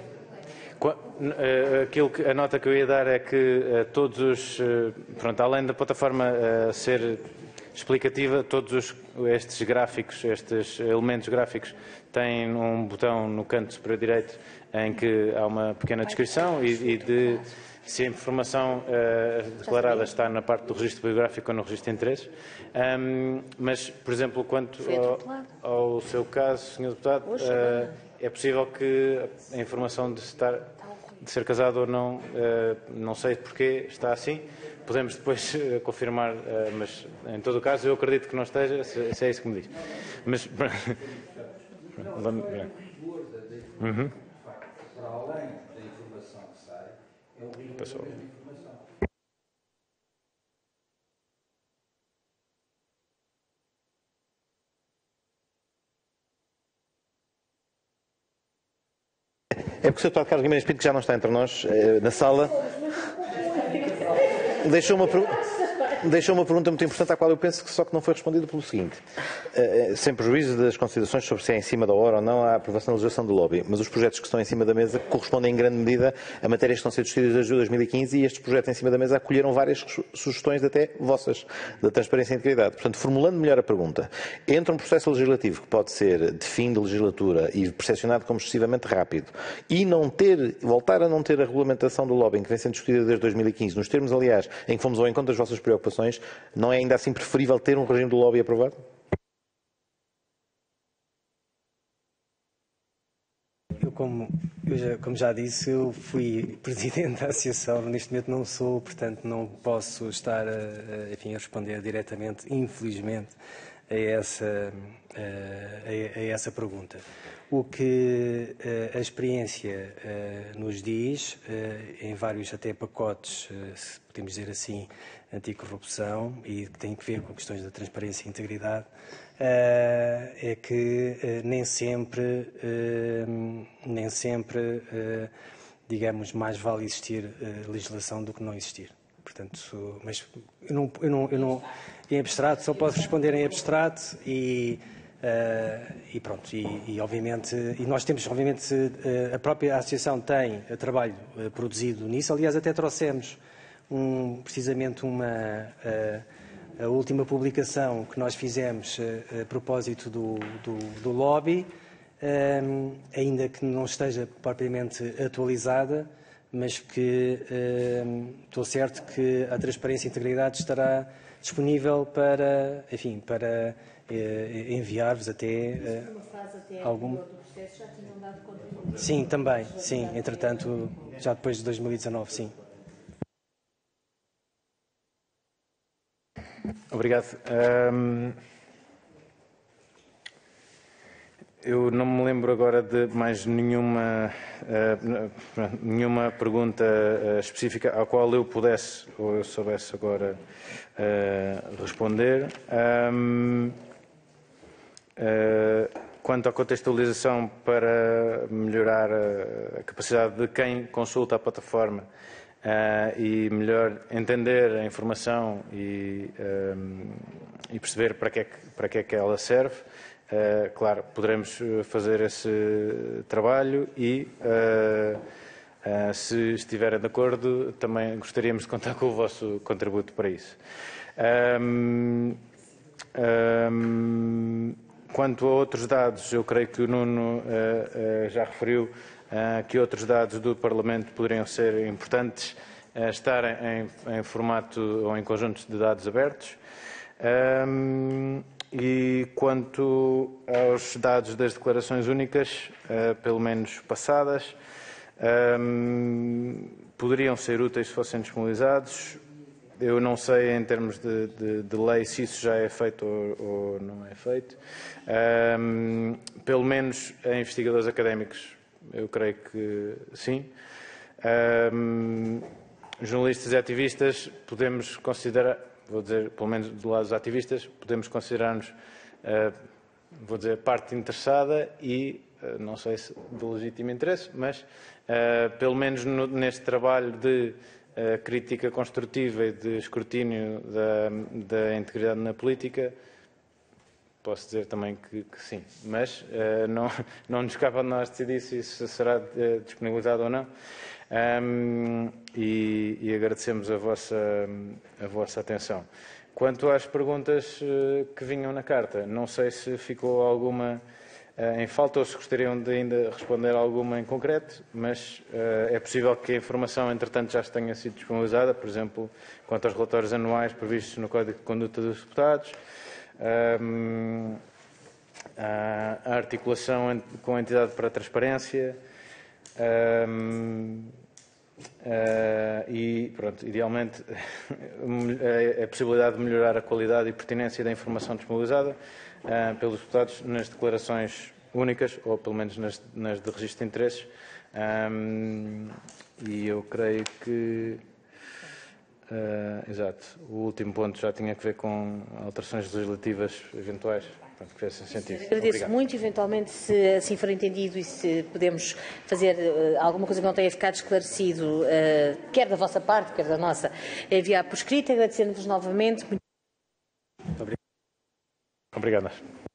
A nota que eu ia dar é que todos os... Pronto, além da plataforma ser explicativa, todos estes gráficos, estes elementos gráficos, têm um botão no canto superior direito em que há uma pequena descrição e de se a informação declarada está na parte do registro biográfico ou no registro de interesses. Mas, por exemplo, quanto ao seu caso, Sr. Deputado, é possível que a informação de ser casado ou não, não sei porquê está assim. Podemos depois confirmar, mas em todo o caso eu acredito que não esteja, se é isso que me diz. Mas... Para além da informação que sai, é o rigor da informação. É porque o Sr. Deputado Carlos Guimarães Pinto, que já não está entre nós, na sala, deixou uma pergunta. deixou uma pergunta muito importante à qual eu penso que só que não foi respondida pelo seguinte. Sem prejuízo das considerações sobre se é em cima da hora ou não a aprovação da legislação do lobby, mas os projetos que estão em cima da mesa correspondem em grande medida a matérias que estão a ser discutidas desde 2015 e estes projetos em cima da mesa acolheram várias sugestões até vossas, da transparência e integridade. Portanto, formulando melhor a pergunta, entre um processo legislativo que pode ser de fim de legislatura e percepcionado como excessivamente rápido e voltar a não ter a regulamentação do lobbying que vem sendo discutida desde 2015, nos termos, aliás, em que fomos ao encontro das vossas preocupações, não é ainda assim preferível ter um regime do lobby aprovado? Como já disse, eu fui presidente da associação, neste momento não sou, portanto não posso estar a responder diretamente, infelizmente, a essa pergunta. O que a experiência nos diz, em vários até pacotes, se podemos dizer assim, anticorrupção, e que tem que ver com questões da transparência e integridade, é que nem sempre, digamos, mais vale existir legislação do que não existir. Portanto, mas eu não em abstrato, só posso responder em abstrato e pronto, e obviamente, e nós temos, obviamente, a própria associação tem trabalho produzido nisso, aliás até trouxemos precisamente a última publicação que nós fizemos a propósito do lobby, ainda que não esteja propriamente atualizada, mas que estou certo que a transparência e integridade estará disponível para, enfim, para enviar-vos até algum... Sim, também, sim, entretanto, já depois de 2019, sim. Obrigado. Eu não me lembro agora de mais nenhuma pergunta específica à qual eu pudesse ou eu soubesse agora responder. Quanto à contextualização para melhorar a capacidade de quem consulta a plataforma e melhor entender a informação e perceber para que é que ela serve, claro, poderemos fazer esse trabalho e, se estiverem de acordo, também gostaríamos de contar com o vosso contributo para isso. Quanto a outros dados, eu creio que o Nuno já referiu que outros dados do Parlamento poderiam ser importantes estarem em formato ou em conjuntos de dados abertos. E quanto aos dados das declarações únicas, pelo menos passadas, poderiam ser úteis se fossem disponibilizados. Eu não sei, em termos de lei, se isso já é feito ou não é feito. Pelo menos a investigadores académicos, eu creio que sim. Jornalistas e ativistas, podemos considerar, vou dizer, pelo menos do lado dos ativistas, podemos considerar-nos, vou dizer, parte interessada e, não sei se de legítimo interesse, mas pelo menos neste trabalho de crítica construtiva e de escrutínio da integridade na política, posso dizer também que sim, mas não nos cabe a nós decidir se isso será disponibilizado ou não. E agradecemos a vossa atenção. Quanto às perguntas que vinham na carta, não sei se ficou alguma em falta ou se gostariam de ainda responder alguma em concreto, mas é possível que a informação, entretanto, já tenha sido disponibilizada, por exemplo, quanto aos relatórios anuais previstos no Código de Conduta dos Deputados, a articulação com a entidade para a transparência e, pronto, idealmente, a possibilidade de melhorar a qualidade e pertinência da informação disponibilizada pelos deputados nas declarações únicas, ou pelo menos nas de registro de interesses. E eu creio que, exato, o último ponto já tinha a ver com alterações legislativas eventuais. Pronto, que fez sentido. Agradeço Obrigado. muito, eventualmente, se assim for entendido e se podemos fazer alguma coisa que não tenha ficado esclarecido, quer da vossa parte, quer da nossa, enviar por escrito, agradecendo-vos novamente. Obrigado.